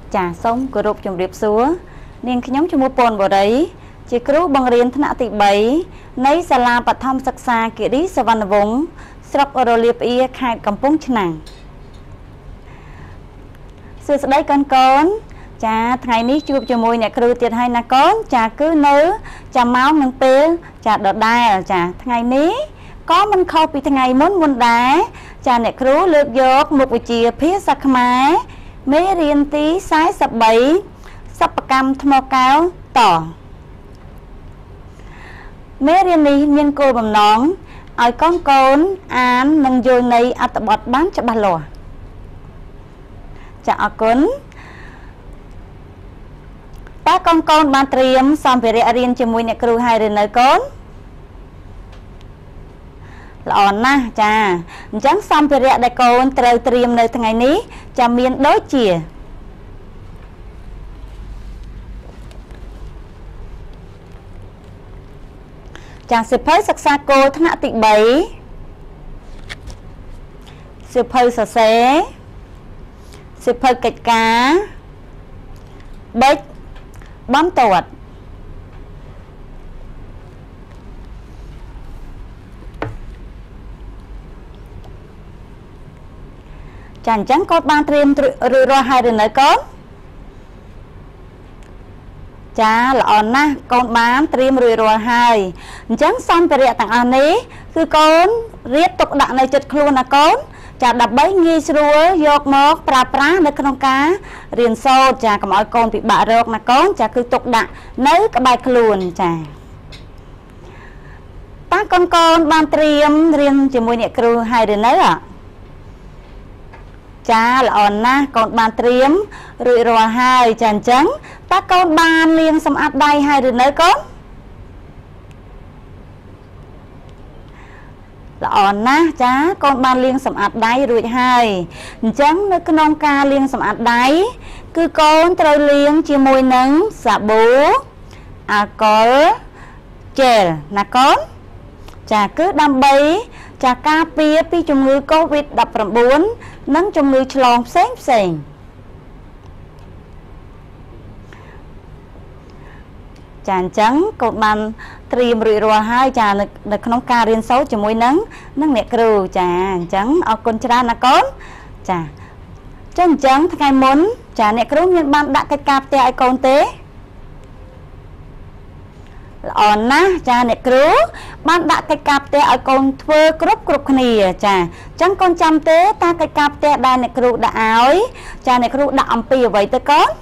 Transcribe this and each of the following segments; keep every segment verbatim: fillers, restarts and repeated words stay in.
ចាសូមគោរពជម្រាបសួរនាងខ្ញុំឈ្មោះពនបរិយជាគ្រូបង្រៀនថ្នាក់ទីបីនៃសាលាបឋមសិក្សាគិរីសវណ្ណវង្សស្រុករលាបអ៊ីខេត្តកំពង់ឆ្នាំងសួស្តីកូនកូនចាថ្ងៃនេះជួបជាមួយអ្នកគ្រូទៀតហើយណាកូនចាគឺនៅចាំម៉ោងនឹងពេលចាដដែលចាថ្ងៃនេះក៏មិនខុសពីថ្ងៃមុនមុនដែរចាអ្នកគ្រូលើកយកមុខវិជ្ជាភាសាខ្មែរមេរៀនទីសែសិបបីសិប្បកម្មថ្មកែវតមេរៀននេះមានគោលបំណងឲ្យកូនកូនអាននិងយល់ន័យអត្ថបទបានច្បាស់លាស់ចាអរគុណតើកូនកូនបានត្រៀមសម្ភារៈរៀនជាមួយអ្នកគ្រូហើយឬនៅកូនល្អណាស់ចាអញ្ចឹងសម្ភារៈដែលកូនត្រូវត្រៀមនៅថ្ងៃនេះចាមានដូចជាចាសៀវភៅសិក្សាគោលថ្នាក់ទីបីសៀវភៅសរសេរសៀវភៅកិច្ចការបិចបន្ទាត់ចាអញ្ចឹងកូនបានត្រៀមរួចរាល់ហើយឬនៅកូនចាល្អណាស់កូនបានត្រៀមរួចរាល់ហើយអញ្ចឹងសម្ភារៈទាំងអស់នេះគឺកូនរៀបទុកដាក់នៅចិត្តខ្លួនណាកូនចាដើម្បីងាយស្រួលយកមកប្រើប្រាស់នៅក្នុងការរៀនសូត្រចាកុំឲ្យកូនពិបាករកណាកូនចាគឺទុកដាក់នៅក្បែរខ្លួនចាតើកូនកូនបានត្រៀមរៀនជាមួយអ្នកគ្រូហើយឬនៅចាល្អណាស់កូនបានត្រៀមរួចរាល់ហើយចាអញ្ចឹងតើកូនបានលាងសម្អាតដៃហើយឬនៅកូនល្អណាស់ចាកូនបានលាងសម្អាតដៃរួចហើយអញ្ចឹងនៅក្នុងការលាងសម្អាតដៃគឺកូនត្រូវលាងជាមួយនឹងសាប៊ូអាល់កុលជែលណាកូនចាគឺដើម្បីចាការពារពីជំងឺ កូវីដ ដប់ប្រាំបួន និងជំងឺឆ្លងផ្សេងផ្សេងចាអញ្ចឹងកូនបានត្រៀមរួចរាល់ហើយចានៅក្នុងការរៀនសូត្រជាមួយនឹងនឹងអ្នកគ្រូចាអញ្ចឹងអរគុណច្រើនណាកូនចាចុះអញ្ចឹងថ្ងៃមុនចាអ្នកគ្រូមានបានដាក់កិច្ចការផ្ទះឲ្យកូនទេល្អណាស់ចាអ្នកគ្រូបានដាក់កិច្ចការផ្ទះឲ្យកូនធ្វើគ្រប់គ្រប់គ្នាចាអញ្ចឹងកូនចាំទេតើកិច្ចការផ្ទះដែលអ្នកគ្រូដាក់ឲ្យចាអ្នកគ្រូដាក់អំពីអ្វីទៅកូន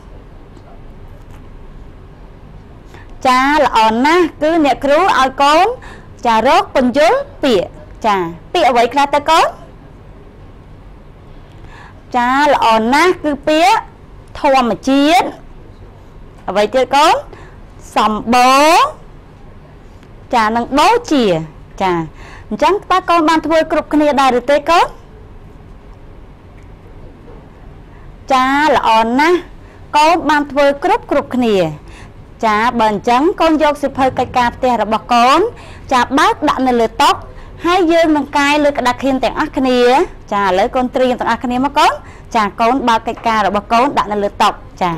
ចាល្អណាស់គឺអ្នកគ្រូឲ្យកូនចារកពន្យល់ពាក្យចាពាក្យអ្វីខ្លះទៅកូនចាល្អណាស់គឺពាក្យធម្មជាតិអ្វីទៀតកូនសម្បូរចានឹងបូជាចាអញ្ចឹងតើកូនបានធ្វើគ្រប់គ្នាដែរឬទេកូនចាល្អណាស់កូនបានធ្វើគ្រប់គ្រប់គ្នាចាបើអញ្ចឹងកូនយកសៀវភៅកិច្ចការផ្ទះរបស់កូនចាបើកដាក់នៅលើតុហើយយើងនឹងកាយលើក្តារខៀនទាំងអស់គ្នាចាឥឡូវកូនត្រៀមទាំងអស់គ្នាមកកូនចាកូនបើកកិច្ចការរបស់កូនដាក់នៅលើតុចា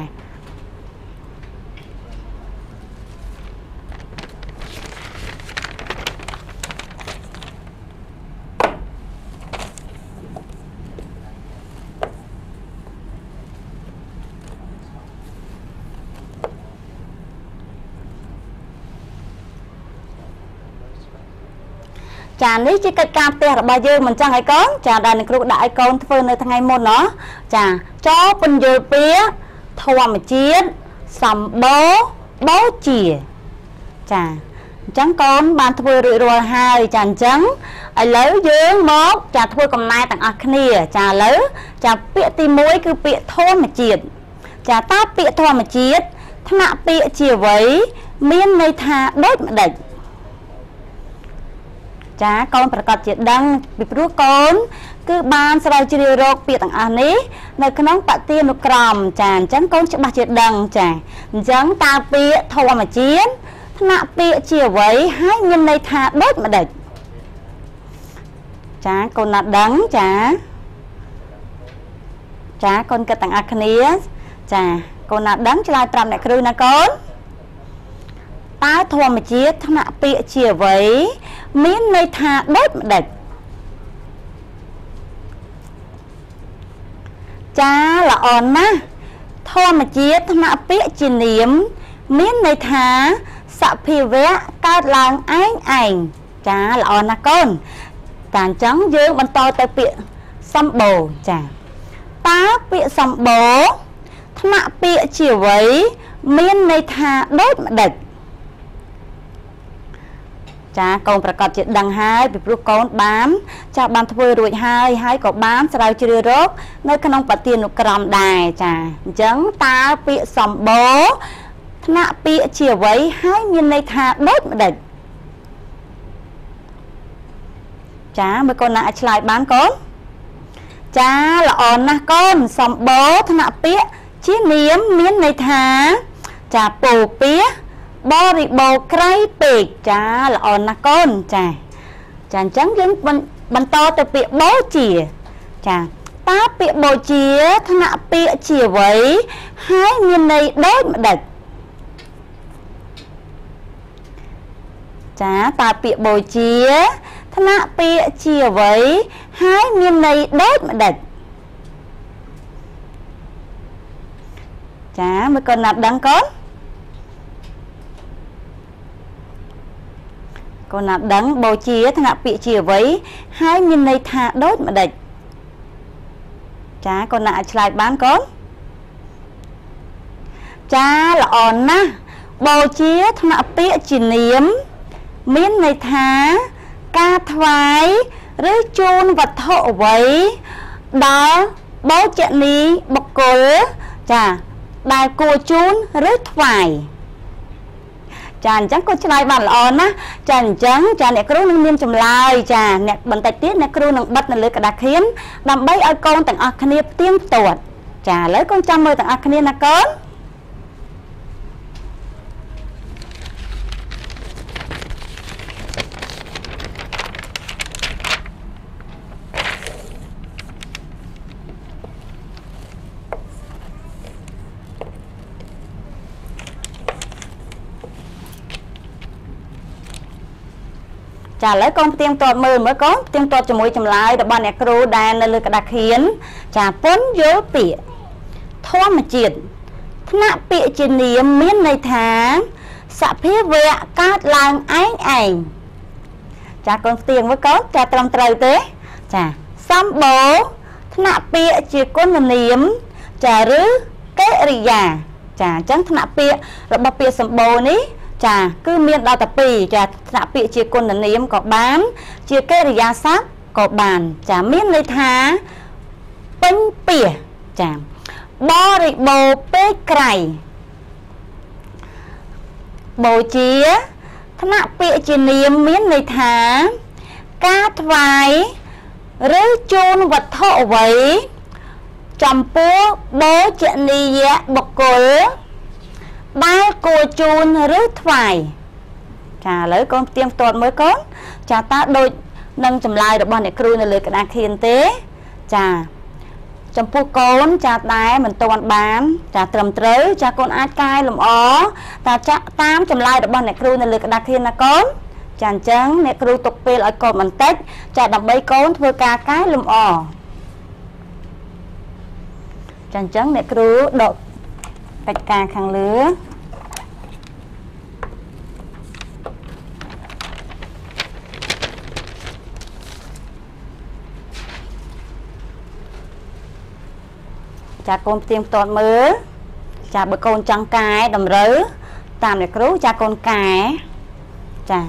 ចានេះជាកិច្ចការផ្ទះរបស់យើងមិនចឹងឲ្យកូនចាដែលអ្នកគ្រូដាក់ឲ្យកូនធ្វើនៅថ្ងៃមុនណោះចាចូលពន្យល់ពាក្យធម្មជាតិសម្បូរបូជាចាអញ្ចឹងកូនបានធ្វើរួចរាល់ហើយចាអញ្ចឹងឥឡូវយើងមកចាធ្វើកំណែទាំងអស់គ្នាចាឥឡូវចាពាក្យទីមួយគឺពាក្យធម្មជាតិចាតើពាក្យធម្មជាតិថ្នាក់ពាក្យជាអ្វីមានន័យថាដូចម្ដេចចាកូនប្រកាសជាដឹងពីព្រោះកូនគឺបានស្រាវជ្រាវរកពាក្យទាំងអស់នេះនៅក្នុងបទានុក្រមចាអញ្ចឹងកូនច្បាស់ជាដឹងចាអញ្ចឹងតើពាក្យធម្មជាតិថ្នាក់ពាក្យជាអ្វីហើយមានន័យថាដូចម្ដេចចាកូនណាត់ដឹងចាចាកូនគិតទាំងអស់គ្នាចាកូនណាដឹងឆ្លើយប្រាប់អ្នកគ្រូណាកូនតើធម្មជាតិថ្នាក់ពាក្យជាអ្វីមានន័យថាដូចម្ដេចចាល្អណាស់ធម្មជាតិថ្នាក់ពាក្យជានាមមានន័យថាសភាវៈកើតឡើងឯងឯងចាល្អណាស់កូនតែអញ្ចឹងយើងបន្តទៅពាក្យសម្បូរចាតើពាក្យសម្បូរថ្នាក់ពាក្យជាអ្វីមានន័យថាដូចម្ដេចចាកូនប្រកាសជាដឹងហើយពីព្រោះកូនបានចាបានធ្វើរួចហើយហើយក៏បានស្រាវជ្រាវរកនៅក្នុងបទានុក្រមដែរចាអញ្ចឹងតើពាក្យសម្បូរថ្នាក់ពាក្យជាអ្វីហើយមានន័យថាដូចម្ដេចចាមើលកូនណាអាចឆ្លើយបានកូនចាល្អណាស់កូនសម្បូរថ្នាក់ពាក្យជានាមមានន័យថាចាពោពាក្យបរិបូរក្រៃពេកចាល្អណាស់កូនចាចាអញ្ចឹងយើងបន្តទៅពាក្យបូជាចាតើពាក្យបូជាថ្នាក់ពាក្យជាអ្វីហើយមានន័យដូចម្ដេចចាតើពាក្យបូជាថ្នាក់ពាក្យជាអ្វីហើយមានន័យដូចម្ដេចចាមើលកូនណាត់ដឹងកូនកូនណាត់ដឹងបូជាថ្នាក់ពាក្យជាអ្វីហើយមានន័យថាដូចម្ដេចចាកូនណាអាចឆ្លើយបានកូនចាល្អណាស់បូជាថ្នាក់ពាក្យជានាមមានន័យថាការថ្វាយឬជូនវត្ថុអ្វីដល់បូជនីបុគ្គលចាដែលគួរជូនឬថ្វាយចាអញ្ចឹងក៏ឆ្លើយបានល្អណាស់ចាអញ្ចឹងចាអ្នកគ្រូនឹងមានចម្លើយចាអ្នកបន្តិចទៀតអ្នកគ្រូនឹងបិទនៅលើក្តារខៀនដើម្បីឲ្យកូនទាំងអស់គ្នាផ្ទៀងផ្ទាត់ចាឥឡូវកូនចាំមើលទាំងអស់គ្នាណាកូនចាឥឡូវកូនផ្ទៀងផ្ទាត់មើលមើលកូនផ្ទៀងផ្ទាត់ជាមួយចម្លើយរបស់អ្នកគ្រូដែលនៅលើក្តារខៀនចាពន្យល់ពាក្យធម្មជាតិថ្នាក់ពាក្យជានាមមានន័យថាសភាវៈកើតឡើងឯងឯងចាកូនផ្ទៀងមើលកូនចាត្រឹមត្រូវទេចាសម្បូរថ្នាក់ពាក្យជាគុណនាមចាឬកិរិយាចាអញ្ចឹងថ្នាក់ពាក្យរបស់ពាក្យសម្បូរនេះចាគឺមានដល់តែពីរចាថ្នាក់ពាក្យជាគុណនាមក៏បានជាកិរិយាសព្ទក៏បានចាមានន័យថាពេញពាក្យចាបរិបូរពេកក្រៃបូជាថ្នាក់ពាក្យជានាមមានន័យថាការថ្វាយឬជូនវត្ថុអ្វីចំពោះបូជនីយបុគ្គលដែលគួរជូនឬថ្វាយចាឥឡូវកូនផ្ទៀងផ្ទាត់មើលកូនចាតើដូចនឹងចម្លើយរបស់អ្នកគ្រូនៅលើក្តារខៀនទេចាចំពោះកូនចាដែរមិនទាន់បានចាត្រឹមត្រូវចាកូនអាចកែលម្អតាចាក់តាមចម្លើយរបស់អ្នកគ្រូនៅលើក្តារខៀនណាកូនចាអញ្ចឹងអ្នកគ្រូទុកពេលឲ្យកូនបន្តិចចាដើម្បីកូនធ្វើការកែលម្អចាអញ្ចឹងអ្នកគ្រូដកកិច្ចការខាងលើចាកូនផ្ទៀងផ្ទាត់មើលចាបើកូនចង់កែតម្រូវតាមអ្នកគ្រូចាកូនកែចា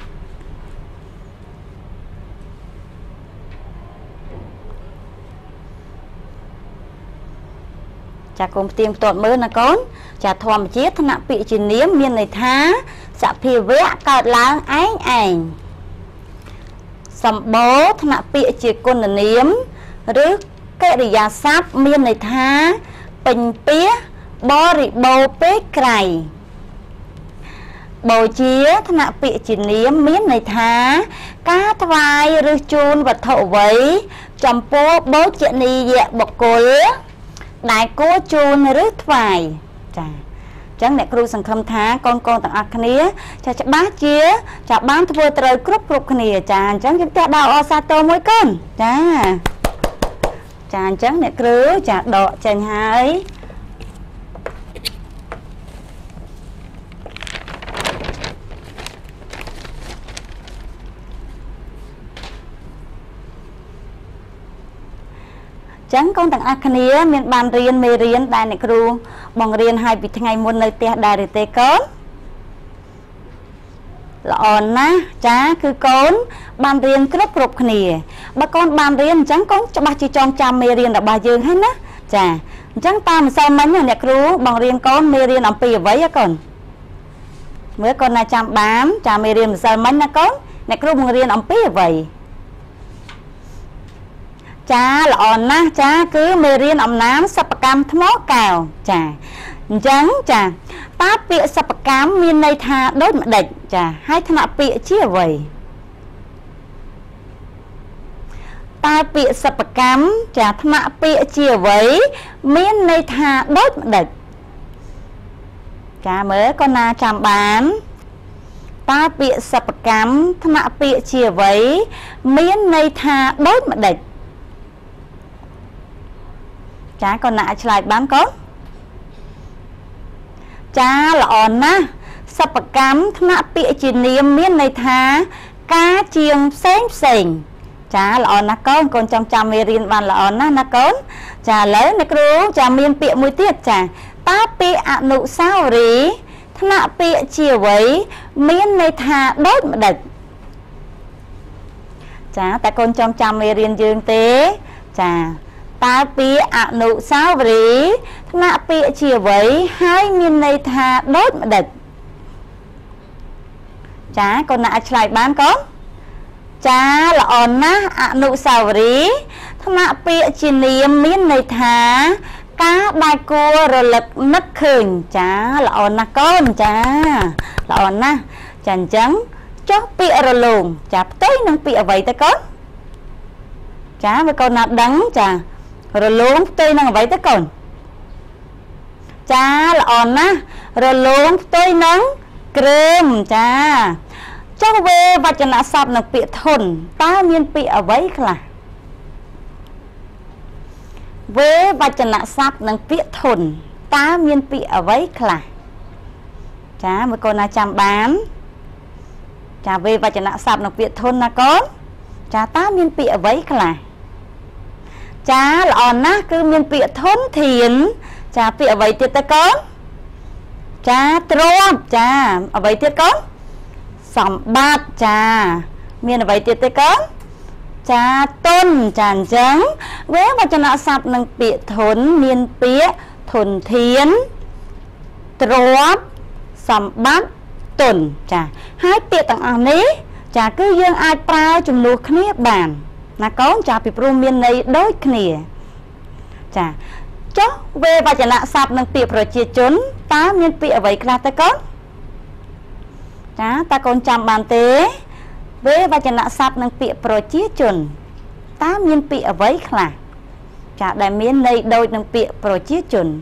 ចាកូនផ្ទៀងផ្ទាត់មើលណាកូនចាធម្មជាតិថ្នាក់ពាក្យជានាមមានន័យថាសភាវៈកើតឡើងឯងឯងសម្បូរថ្នាក់ពាក្យជាគុណនាមឬកិរិយាសព្ទមានន័យថាពេញពាក្យបរិបូរពេកក្រៃបូជាថ្នាក់ពាក្យជានាមមានន័យថាការថ្វាយឬជូនវត្ថុអ្វីចំពោះបូជនីយបុគ្គល đại cố chôn rứt vài chà chẳng nè kêu sừng khâm thá con con tặng ác khné chà chà bá chia chà bán thua trời cướp cướp khné chà chẳng chúng ta đào ở sa tô mỗi con chà chà chẳng nè kêu chà đọ chành hai chẳng con tặng ác khné miền bàn riêng mê riêng đại này kêu bằng riêng hai vị ngày muôn nơi tia đại để tê con lọn na chá cứ con bàn riêng cướp cướp khné bà con bàn riêng chẳng con cho bà chỉ trong cha mê riêng là bà dương hết á chà chẳng ta mà sao mấy nhà kêu bằng riêng con mê riêng làm pi ở vậy á con mới con là chăm bám cha mê riêng sao mấy na con nè kêu bằng riêng làm pi ở vậy chá lọn na chá cứ mê riêng ẩm nám sập cam thấm cào chà chẳng chà ta bịa sập cam miền này tha đốt mà địch chà hai thằng bịa chia vậy ta bịa sập cam chà thằng bịa chia vậy miền này tha đốt mà địch chà mới con na chạm bán ta bịa sập cam thằng bịa chia vậy miền này tha đốt mà địch chá con nạ lại bán có chá lọn na sập cắm thạ bịa chỉ niêm miên này thá cá chiêng xém xềnh chá lọn na con con trong trăm mê riêng bàn lọn na na con chá lấy nè kêu chá miên bịa mùi tiết chá ta bịa ạ nụ sao rí thạ bịa chiều với miên này thá đốt mà địch chá tại con trong trăm mê riêng dương tế chá ta bịa ạ nụ sao rí nạ bịa chia với hai miền này thà đốt mà địch chá con nạ lại bán có chá là ổn ná ạ nụ sao rí nạ bịa chia niềm miền này thà cá đai cua rồi lực nứt khừng chá là ổn ná con chá là ổn ná chẳng chẳng chó bịa rồi lùn chá tới nâng bịa vậy ta con chá với con nạ đắng chá rồi luôn tôi năng vậy tới còn cha là ổn á rồi luôn tôi nắng krem cha cho về và cho nó sắp nó bị thôn ta miên bị ở vậy là về và cho nó sắp nó bị thôn ta miên bị ở vậy là cha với con là chăm bán cha về và cho nó sắp nó bị thôn là con cha ta miên bị ở vậy là chá lọn na cứ miền bịa thốn thiền chá bịa vậy tiết ta con chá trộm chá ở vậy tiết con sắm bát chá miền ở vậy tiết ta con chá tôn chán trắng với mà cho nó sắp nâng bịa thốn miền bịa thốn thiền trộm sắm bát tôn chá hai bịa tặng anh ấy chá cứ dương ai prao chùm lúa khné bàn là có chả bị pro miền này đối khné chả chó về và chả nạ sạp năng tiệp rồi chia chốn ta miền bịa vậy là ta có chả ta còn chăm bàn tế về và chả nạ sạp năng bịa rồi chia chốn ta miền bịa vậy là chả đại miền này đôi năng bịa rồi chia chốn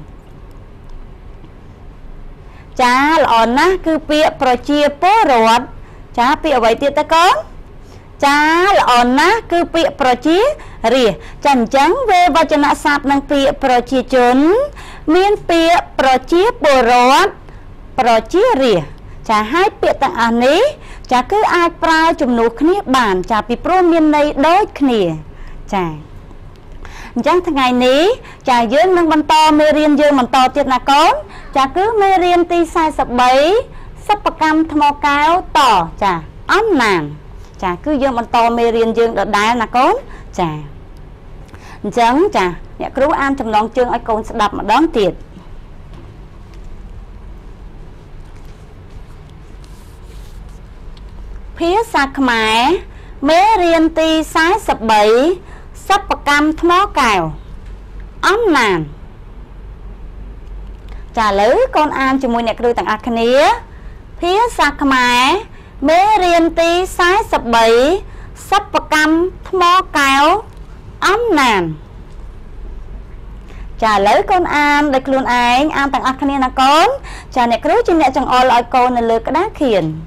chả lọn na cứ bịa rồi chia bó ruột chả bịa vậy tiệt ta có chá là ổn ná cứ bịa pro chí rìa chẳng chẳng về và cho nạ sạp năng bịa pro chí chốn miên bịa pro chí bồ rốt pro chí rìa chá hai bịa tặng ảnh ấy chá cứ ai prao chùm nụ khné bản chá bì pro miên này đôi khné chá chẳng thằng ngày ní chá dương nâng văn to mê riêng dương văn to tiết nà con chá cứ mê riêng ti sai sập bấy sắp bà cam thmò cao tỏ chá ấm nàng chả cứ dương bằng to mê riêng dương đợt đá là con chả chẳng chả nhẹ cứu an trong lòng chương ai con sẽ đập mà đón tiệt phía sạc mẹ mê riêng ti sái sập bẫy sắp bạc cam thmó cào ấm nàng chả lứ con an cho mùi nhẹ cứu tặng ạc khné phía sạc mẹ mê riêng ti sái sập bẫy sắp bạc cam thmó cào ấm nàng chả lấy con an để luôn anh an tặng ác khăn con chả nè cứ chim nè chẳng o lại con này lừa cái đá khiển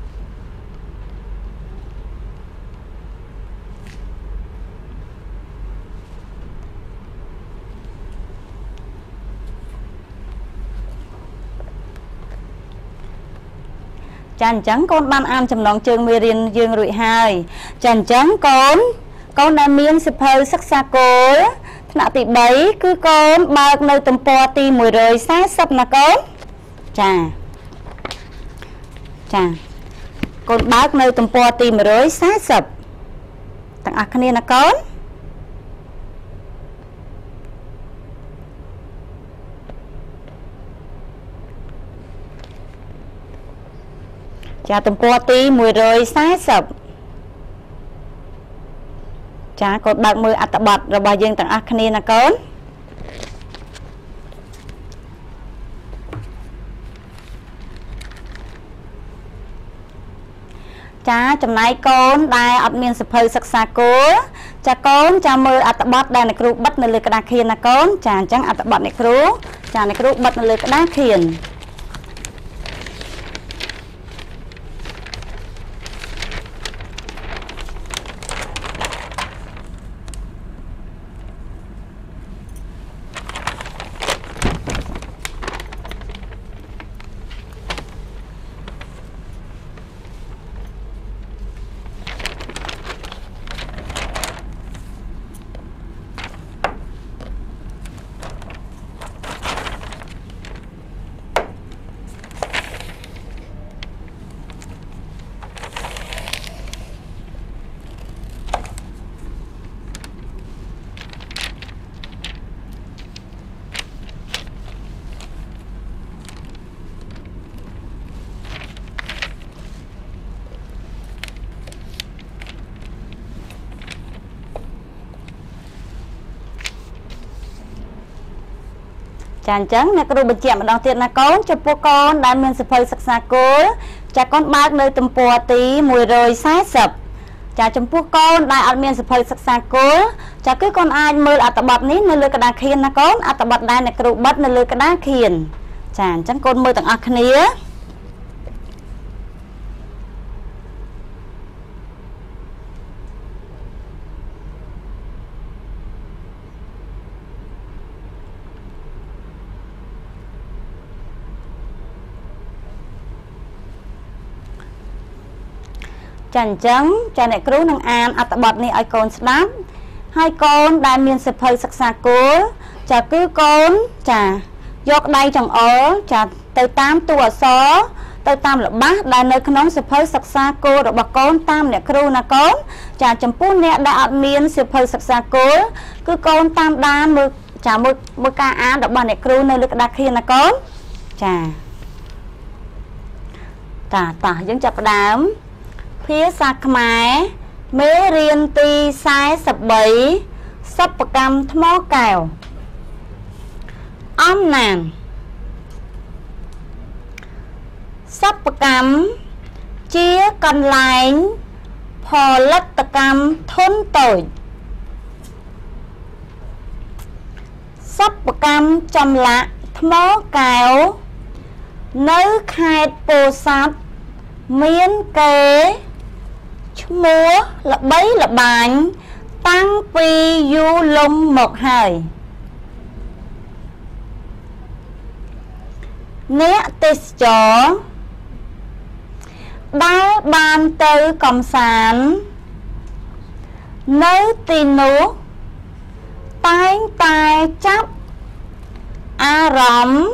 chàng trắng con ban an chầm nón trường mê riêng dương rụi hai chàng trắng con con đã miên sập hơi sắc xa cố nạ tỷ bấy cứ con bạc nơi tầm po ti mùi rồi sát sập nè con chà chà con bác nơi tầm po ti mùi rồi sát sập tặng ác khăn nè con chà tầm po ti mùi rồi sát sập chả có bạc mười ắt bật rồi bà dương tặng ác khăn nè con chả chầm này con đai ọt miên sập hơi sắc xa cố chả con chả mười ắt bật đai này kêu bắt nơi lưới cái đá khiên nè con chả chẳng ắt bật này kêu chả này kêu bắt nơi lưới cái đá khiên chàng trắng nè kêu bật chạm đón tiền nè con cho pô con đã miên sập hơi sắc xa cố cha con bác nơi tầm po tí mùi rồi sát sập cha chấm pô con đã ăn miên sập hơi sắc xa cố cha cứ con ai mơ ắt bật ní nơi lưới cái đá khiên nè con ắt bật đây nè kêu bật nơi lưới cái đá khiên chàng trắng con mơ tặng ác khăn chàng trắng cha này cứu năng an ắt bật ní ai con snap hai con đại miên sập hơi sắc xa cố cha cứ con cha dọc đây chẳng ở cha từ tám tua xó từ tam là bác đại nơi khăn sập hơi sắc xa cố được bà con tam nè cứu nè con cha chấm pú nè đại miên sập hơi sắc xa cố cứ con tam đa mực cha mực mực ca án được bà nè cứu nơi lực đặc khi nè con cha ta ta vẫn chập đám phía xa khmái mế riêng ti sai sập bấy sắp cam thmó cào ôm nàng sắp cam chia còn lại phò lất cam thôn tội sắp cam chầm lạ thmó cào nơi khai bồ sát miên kế múa là bấy là bánh tăng pi du lông một hồi nét tết chó đá ban tư cộng sản nơi tin nú tay tay chấp a rõm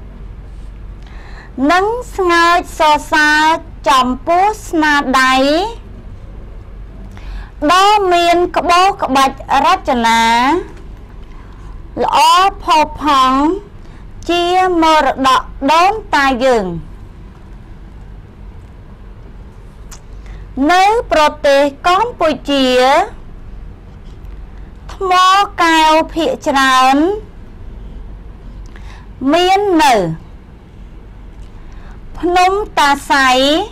nâng ngơi so xa chồng bố sna đáy đó miên có bố có bạch rách cho ná lõ phô phóng chia mơ đọ đón tai dừng nếu prote con bùi chìa thmó cao phía trán miên nở Phnom ta sấy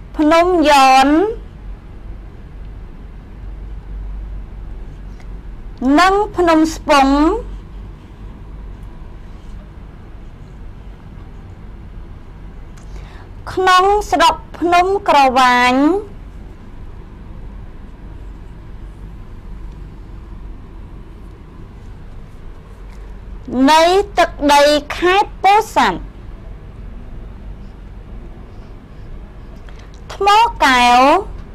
Phnom giòn និងភ្នំស្ពង់ក្នុងស្រុកភ្នំក្រវាញនៃទឹកដីខេត្តពោធិ៍សាត់ថ្មកែវ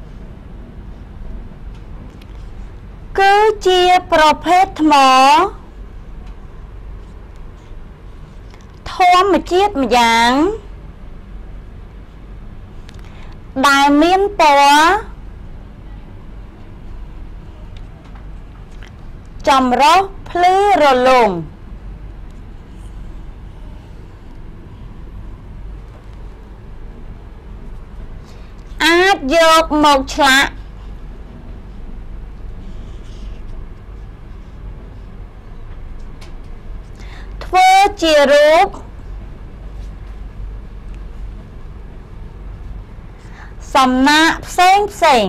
គឺជាប្រភេទថ្មធម្មជាតិម្យ៉ាងដែលមានពណ៌ចម្រុះភ្លឺរលោងអាចយកមកឆ្លាក់ធ្វើជារូបសំណាកផ្សេងផ្សេង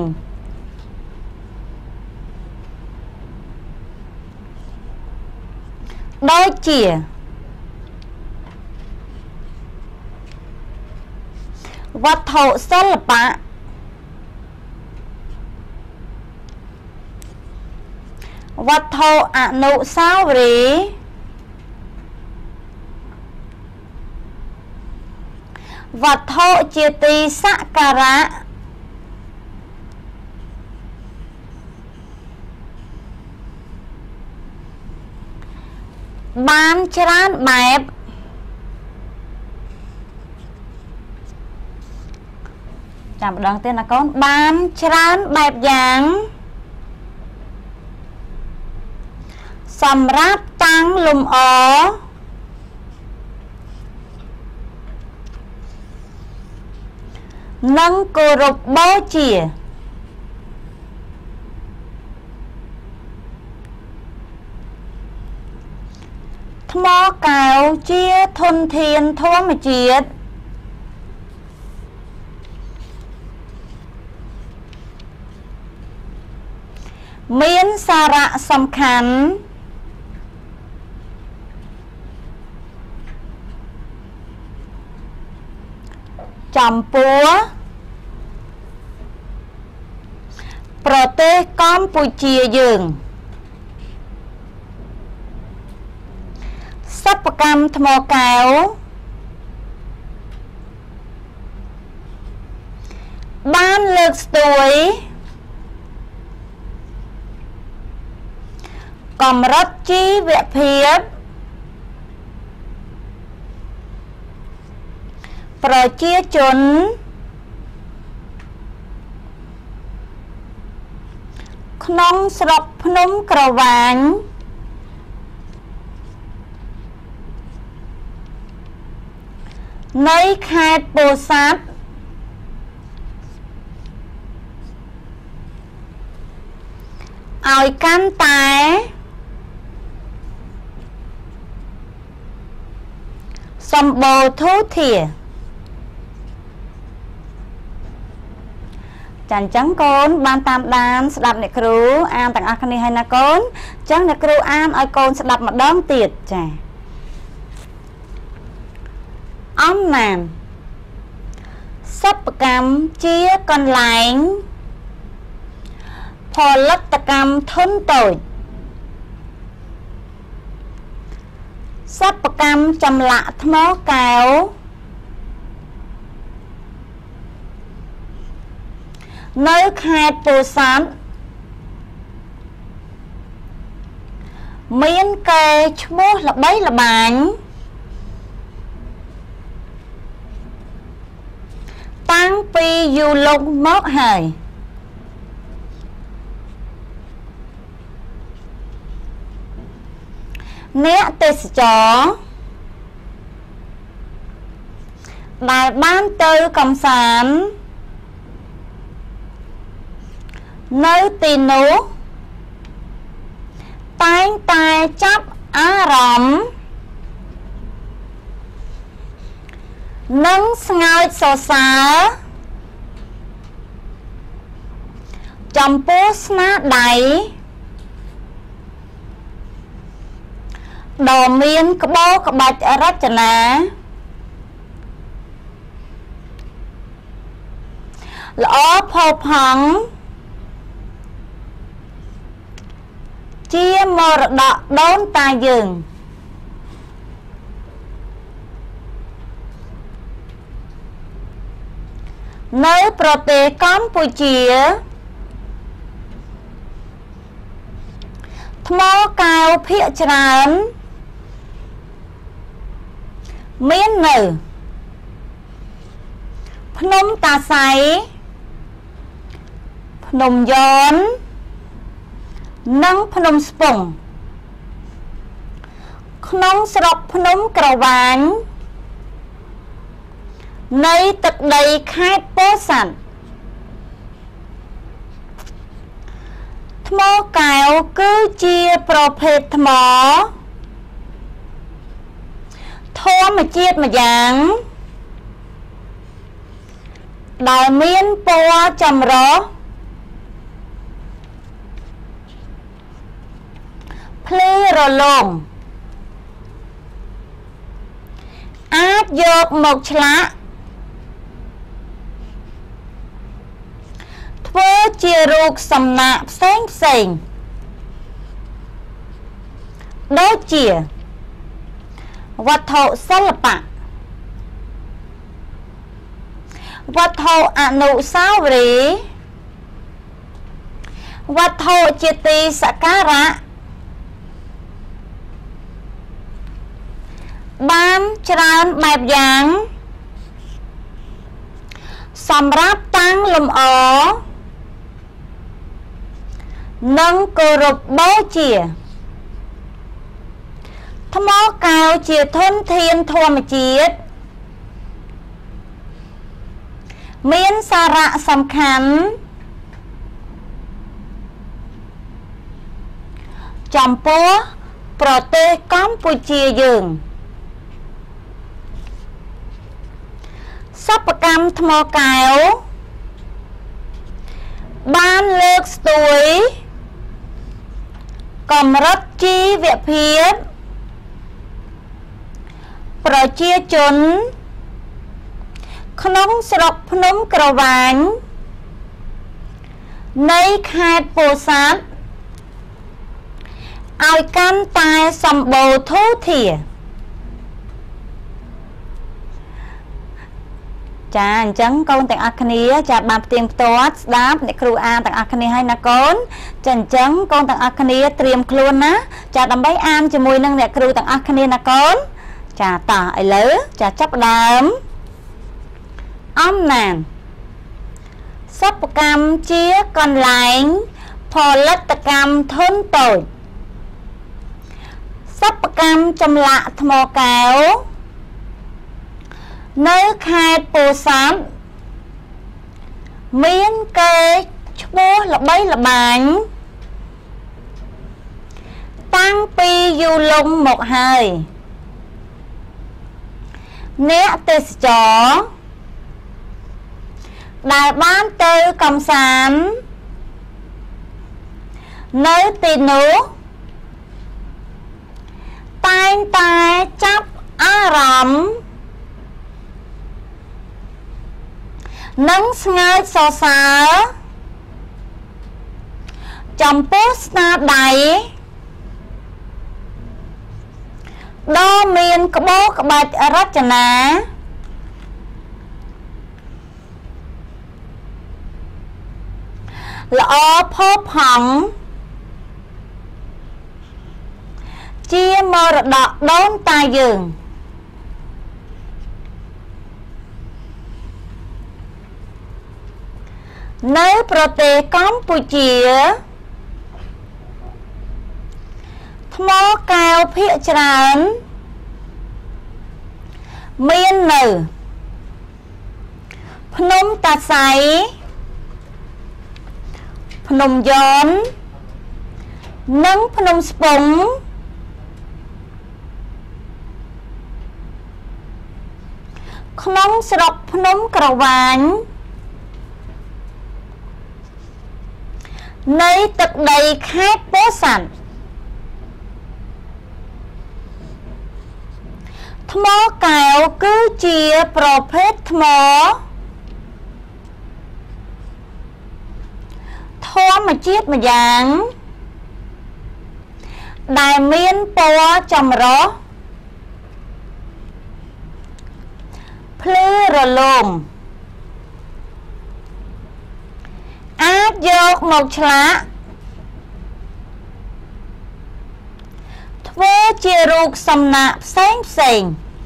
ដូចជាវត្ថុសិល្បៈវត្ថុអនុស្សាវរីយ៍វត្ថុជាទីសក្ការៈបានច្រើនបែបចាំម្ដងទៀតណាកូនបានច្រើនបែបយ៉ាងសម្រាប់តាំងលំអនិងគោរពបូជាថ្មកែវជាធនធានធម្មជាតិមានសារៈសំខាន់ចំពោះប្រទេសកម្ពុជាយើងសិប្បកម្មថ្មកែវបានលើកស្ទួយកម្រិតជីវភាពប្រជាជនក្នុងស្រុកភ្នំក្រវាញនៃខេត្តពោធិ៍សាត់ឲ្យកាន់តែសម្បូរធូរធារចាអញ្ចឹងកូនបានតាមដានស្ដាប់អ្នកគ្រូអានទាំងអស់គ្នាហើយណាកូនអញ្ចឹងអ្នកគ្រូអានឲ្យកូនស្ដាប់ម្ដងទៀតចាអំណានសិប្បកម្មជាកន្លែងផលិតកម្មធុនតូចសិប្បកម្មចម្លាក់ថ្មកែវនៅខេត្តពោធិ៍សាត់មានកេរ្តិ៍ឈ្មោះល្បីល្បាញតាំងពីយូរលង់មកហើយអ្នកទេសចរដែលបានទៅកំសាន្តនៅទីនោះតែងតែចាប់អារម្មណ៍និងស្ងើចសរសើរចំពោះស្នាដៃដ៏មានក្បូរក្បាច់រចនាល្អផូរផង់ជាមរតកដូនតាយើងនៅប្រទេសកម្ពុជាថ្មកែវភាគច្រើនមាននៅភ្នំតាសៃភ្នំយ៉ននិងភ្នំស្ពង់ក្នុងស្រុកភ្នំក្រវាញនៃទឹកដីខេត្តពោធិ៍សាត់ថ្មកែវគឺជាប្រភេទថ្មធម្មជាតិម្យ៉ាងដែលមានពណ៌ចម្រុះភ្លឺរលោងអាចយកមកឆ្លាក់ធ្វើជារូបសំណាកផ្សេងផ្សេងដូចជាវត្ថុសិល្បៈវត្ថុអនុស្សាវរីយ៍វត្ថុជាទីសក្ការៈបានច្រើនបែបយ៉ាងសម្រាប់តាំងលម្អនិងគោរពបូជាថ្មកែវជាធនធានធម្មជាតិមានសារៈសំខាន់ចំពោះប្រទេសកម្ពុជាយើងសិប្បកម្មថ្មកែវបានលើកស្ទួយកម្រិតជីវភាពប្រជាជនក្នុងស្រុកភ្នំក្រវាញនៃខេត្តពោធិ៍សាត់ឲ្យកាន់តែសម្បូរធូរធារចាអញ្ចឹងកូនទាំងអស់គ្នាចាបានផ្ទៀងផ្ទាត់ស្ដាប់អ្នកគ្រូអានទាំងអស់គ្នាហើយណាកូនចាអញ្ចឹងកូនទាំងអស់គ្នាត្រៀមខ្លួនណាចាដើម្បីអានជាមួយនឹងអ្នកគ្រូទាំងអស់គ្នាណាកូនចាតោះឥឡូវចាចាប់ផ្ដើមអំណានសិប្បកម្មជាកន្លែងផលិតកម្មធុនតូចសិប្បកម្មចម្លាក់ថ្មកែវនៅខេត្តពោធិ៍សាត់មានកេរ្តិ៍ឈ្មោះល្បីល្បាញតាំងពីយូរលង់មកហើយអ្នកទេសចរដែលបានទៅកំសាន្តនៅទីនោះតែងតែចាប់អារម្មណ៍និងស្ងើចសរសើរចំពោះស្នាដៃដ៏មានក្បូរក្បាច់រចនាល្អផូរផង់ជាមរតកដូនតាយើងនៅប្រទេសកម្ពុជាថ្មកែវភាគច្រើនមាននៅភ្នំតាសៃភ្នំយ៉ននិងភ្នំស្ពង់ក្នុងស្រុកភ្នំក្រវាញនៃទឹកដីខេត្តពោធិ៍សាត់ថ្មកែវគឺជាប្រភេទថ្មធម្មជាតិម្យ៉ាងដែលមានពណ៌ចម្រុះភ្លឺរលោងអាចយកមកឆ្លាក់ធ្វើជារូបសំណាកផ្សេងផ្សេង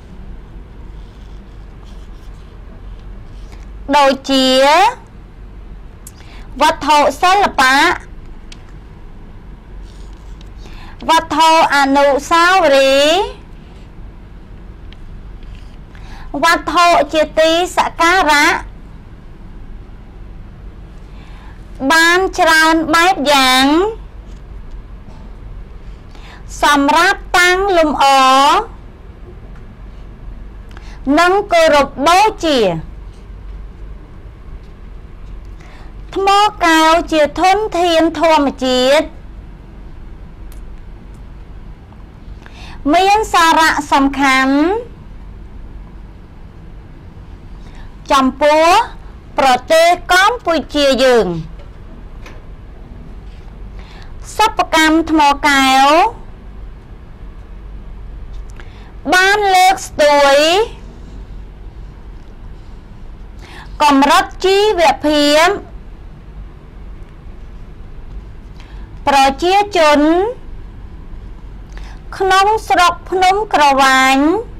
ដូចជាវត្ថុសិល្បៈវត្ថុអនុស្សាវរីយ៍វត្ថុជាទីសក្ការៈបានច្រើនបែបយ៉ាងសម្រាប់តាំងលម្អនិងគោរពបូជាថ្មកែវជាធនធានធម្មជាតិមានសារៈសំខាន់ចំពោះប្រទេសកម្ពុជាយើងសិប្បកម្មថ្មកែវបានលើកស្ទួយកម្រិតជីវភាពប្រជាជនក្នុងស្រុកភ្នំក្រវាញ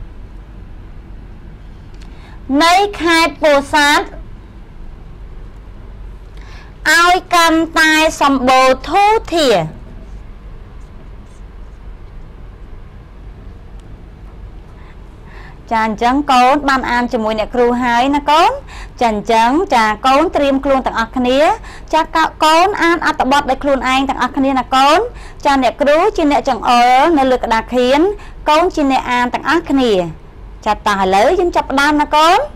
នៃខេត្តពោធិ៍សាត់ឲ្យកាន់តែសម្បូរធូរធារចាអញ្ចឹងកូនបានអានជាមួយអ្នកគ្រូហើយណាកូនចាអញ្ចឹងចាកូនត្រៀមខ្លួនទាំងអស់គ្នាចាកូនអានអត្ថបទដោយខ្លួនឯងទាំងអស់គ្នាណាកូនចាអ្នកគ្រូជាអ្នកចង្អុលនៅលើក្តារខៀនកូនជាអ្នកអានទាំងអស់គ្នាចាតោះឥឡូវយើងចាប់ផ្ដើមណាកូន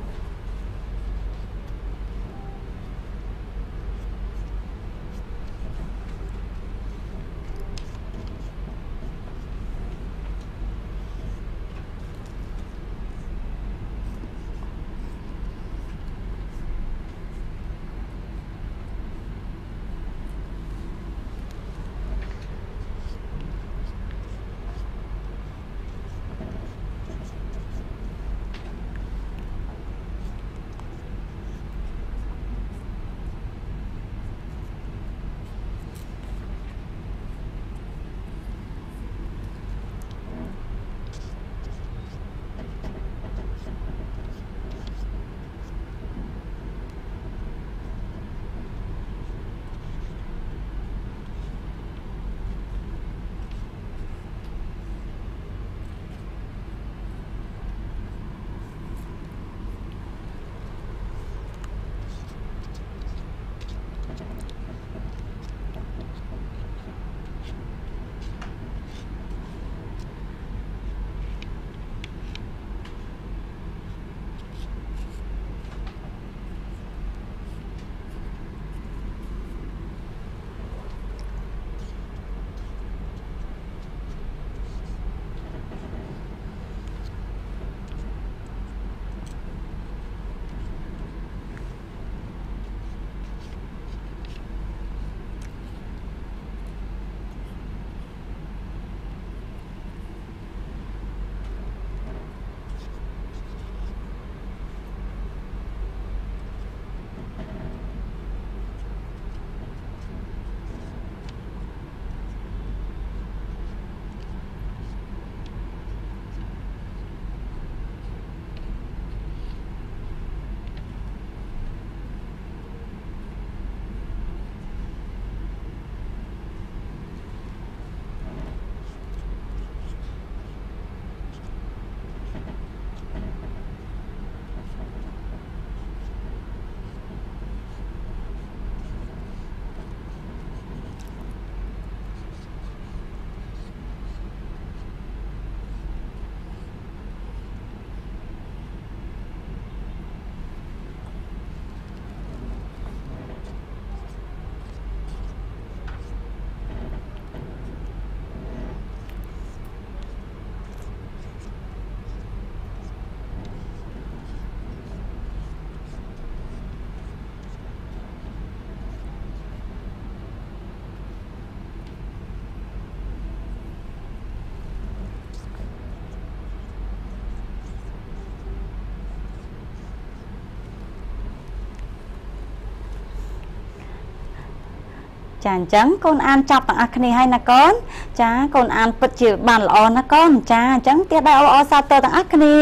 ចាអញ្ចឹងកូនអានចាប់ទាំងអស់គ្នាហើយណាកូនចាកូនអានពិតជាបានល្អណាកូនចាអញ្ចឹងទៀតដែរល្អសាទរទាំងអស់គ្នា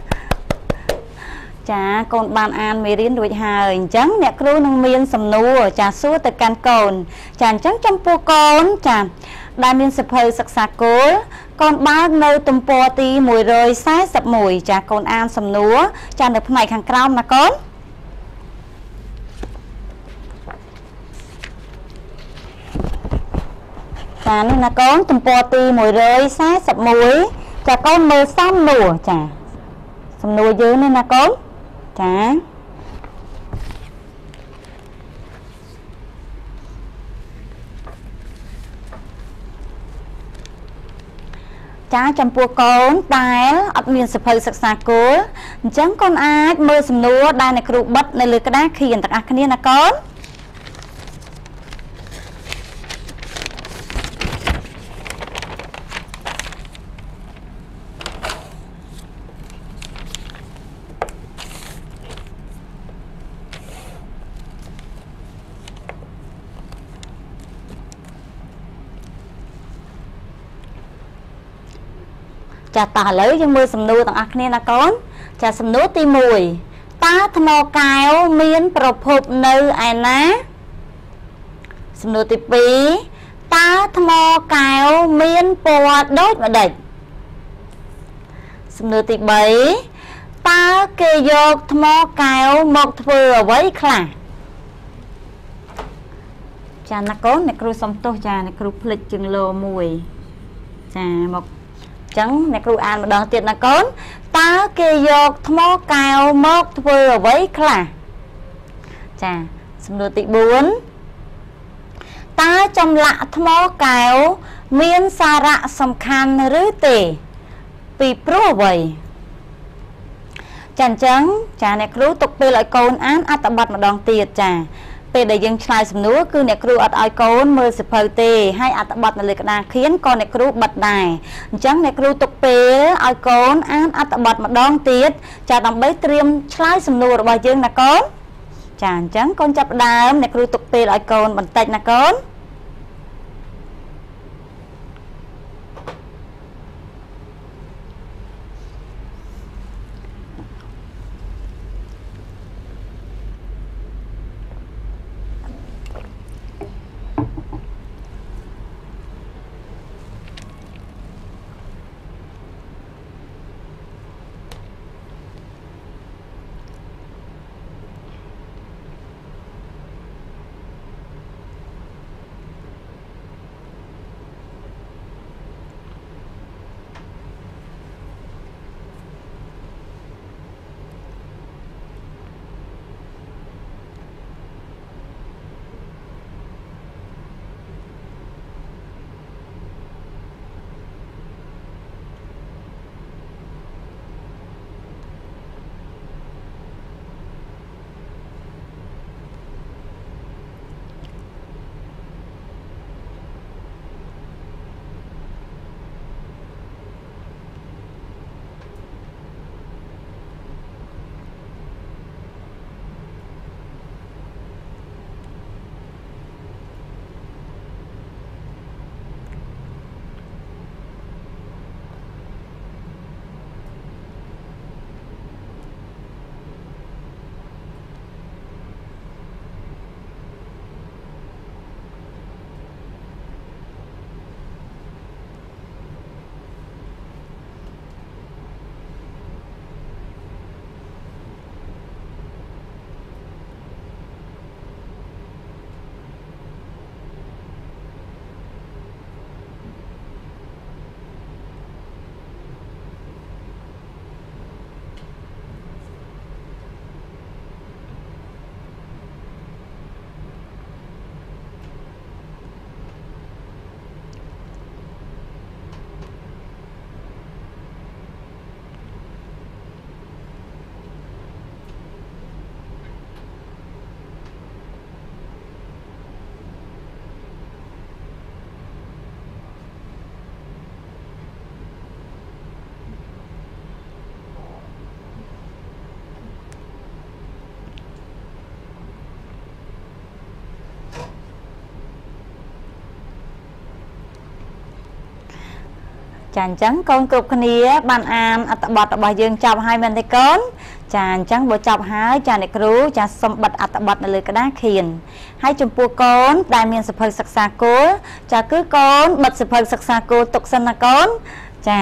ចាកូនបានអានមេរៀនរួចហើយអញ្ចឹងអ្នកគ្រូនឹងមានសំណួរចាសួរទៅកាន់កូនចាអញ្ចឹងចំពោះកូនចាដែលមានសភៅសិក្សាគោលកូនបើកនៅទំព័រទីមួយរយសែសិបមួយចាកូនអានសំណួរចានៅផ្នែកខាងក្រោមណាកូនចានេះណាកូនទំព័រទីមួយរយសែសិបមួយចាកូនមើលសំណួរចាសំណួរយើងនេះណាកូនចាចាចំពោះកូនដែលអត់មានសភៅសិក្សាគោលអញ្ចឹងកូនអាចមើលសំណួរដែលអ្នកគ្រូបិទនៅលើក្តារខៀនទាំងអស់គ្នាណាកូនចាតោះឥឡូវយើងមើលសំណួរទាំងអស់គ្នាណាកូនចាសំណួរទីមួយតើថ្មកែវមានប្រភពនៅឯណាសំណួរទីពីរតើថ្មកែវមានពណ៌ដូចម្ដេចសំណួរទីបីតើគេយកថ្មកែវមកធ្វើអ្វីខ្លះចាណាកូនអ្នកគ្រូសុំទោសចាអ្នកគ្រូភ្លេចជើងលោមួយចាមកចឹងអ្នកគ្រូអានម្ដងទៀតណាកូនតើគេយកថ្មកែវមកធ្វើអ្វីខ្លះចាសំណួរទីបួនតើចម្លាក់ថ្មកែវមានសារៈសំខាន់ឬទេពីព្រោះអ្វីចាអញ្ចឹងចាអ្នកគ្រូទុកពេលឲ្យកូនអានអត្ថបទម្ដងទៀតចាពេលដែលយើងឆ្លើយសំណួរគឺអ្នកគ្រូអត់ឲ្យកូនមើលសៀវភៅទេហើយអត្ថបទនៅលើក្តារខៀនក៏អ្នកគ្រូបិទដែរអញ្ចឹងអ្នកគ្រូទុកពេលឲ្យកូនអានអត្ថបទម្ដងទៀតចាដើម្បីត្រៀមឆ្លើយសំណួររបស់យើងណាកូនចាអញ្ចឹងកូនចាប់ផ្ដើមអ្នកគ្រូទុកពេលឲ្យកូនបន្តិចណាកូនចាអញ្ចឹងកូនគ្រប់គ្នាបានអានអត្ថបទរបស់យើងចប់ហើយមែនទេកូនចាអញ្ចឹងបើចប់ហើយចាអ្នកគ្រូចាសូមបិទអត្ថបទនៅលើក្តារខៀនហើយចំពោះកូនដែលមានសភៅសិក្សាគោលចាគឺកូនបិទសភៅសិក្សាគោលទុកសិនណាកូនចា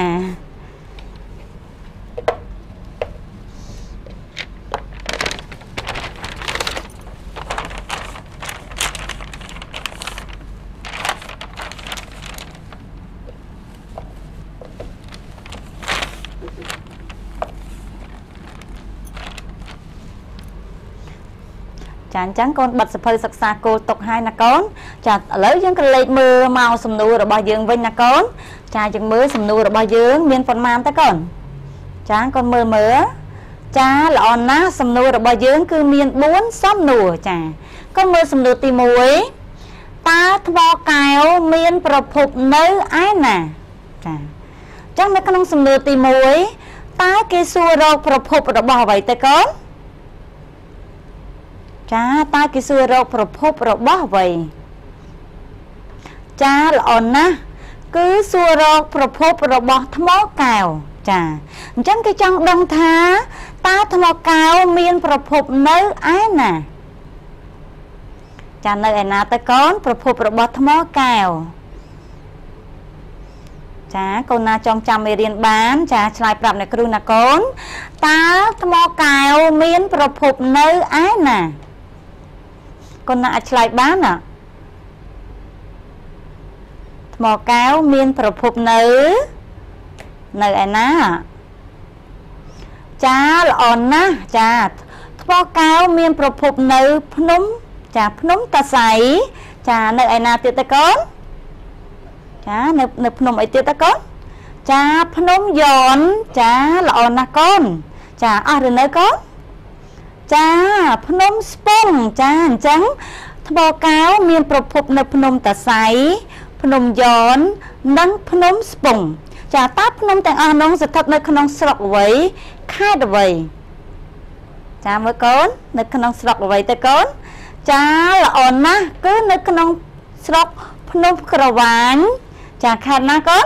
ចាអញ្ចឹងកូនបិទសភៅសិក្សាគោលទុកហើយណាកូនចាឥឡូវយើងក្រឡេកមើលមកសំណួររបស់យើងវិញណាកូនចាយើងមើលសំណួររបស់យើងមានប៉ុន្មានតើកូនចាកូនមើលមើលចាល្អណាស់សំណួររបស់យើងគឺមានបួនសំណួរចាកូនមើលសំណួរទីមួយតើថ្មកែវមានប្រភពនៅឯណាចាអញ្ចឹងនៅក្នុងសំណួរទីមួយតើគេសួររកប្រភពរបស់អ្វីទៅកូនចាតើគេសួររកប្រភពរបស់អ្វីចាល្អណាស់គឺសួររកប្រភពរបស់ថ្មកែវចាអញ្ចឹងគេចង់ដឹងថាតើថ្មកែវមានប្រភពនៅឯណាចានៅឯណាទៅកូនប្រភពរបស់ថ្មកែវចាកូនណាចង់ចាំមេរៀនបានចាឆ្លើយប្រាប់អ្នកគ្រូណាកូនតើថ្មកែវមានប្រភពនៅឯណាកូនណាអាចឆ្លើយបានណាថ្មកែវមានប្រភពនៅនៅឯណាចាល្អណាស់ចាថ្មកែវមានប្រភពនៅភ្នំចាភ្នំតាសៃចានៅឯណាទៀតតើកូនចានៅនៅភ្នំអីទៀតតើកូនចាភ្នំយ៉នចាល្អណាស់កូនចាអស់ឬនៅកូនចាភ្នំស្ពង់ចាអញ្ចឹងថ្មកែវមានប្រភពនៅភ្នំតាសៃភ្នំយ៉ននិងភ្នំស្ពង់ចាតើភ្នំទាំងអស់នោះស្ថិតនៅក្នុងស្រុកអ្វីខេត្តអ្វីចាមើលកូននៅក្នុងស្រុកអ្វីទៅកូនចាល្អណាស់គឺនៅក្នុងស្រុកភ្នំក្រវាញចាខេត្តណាកូន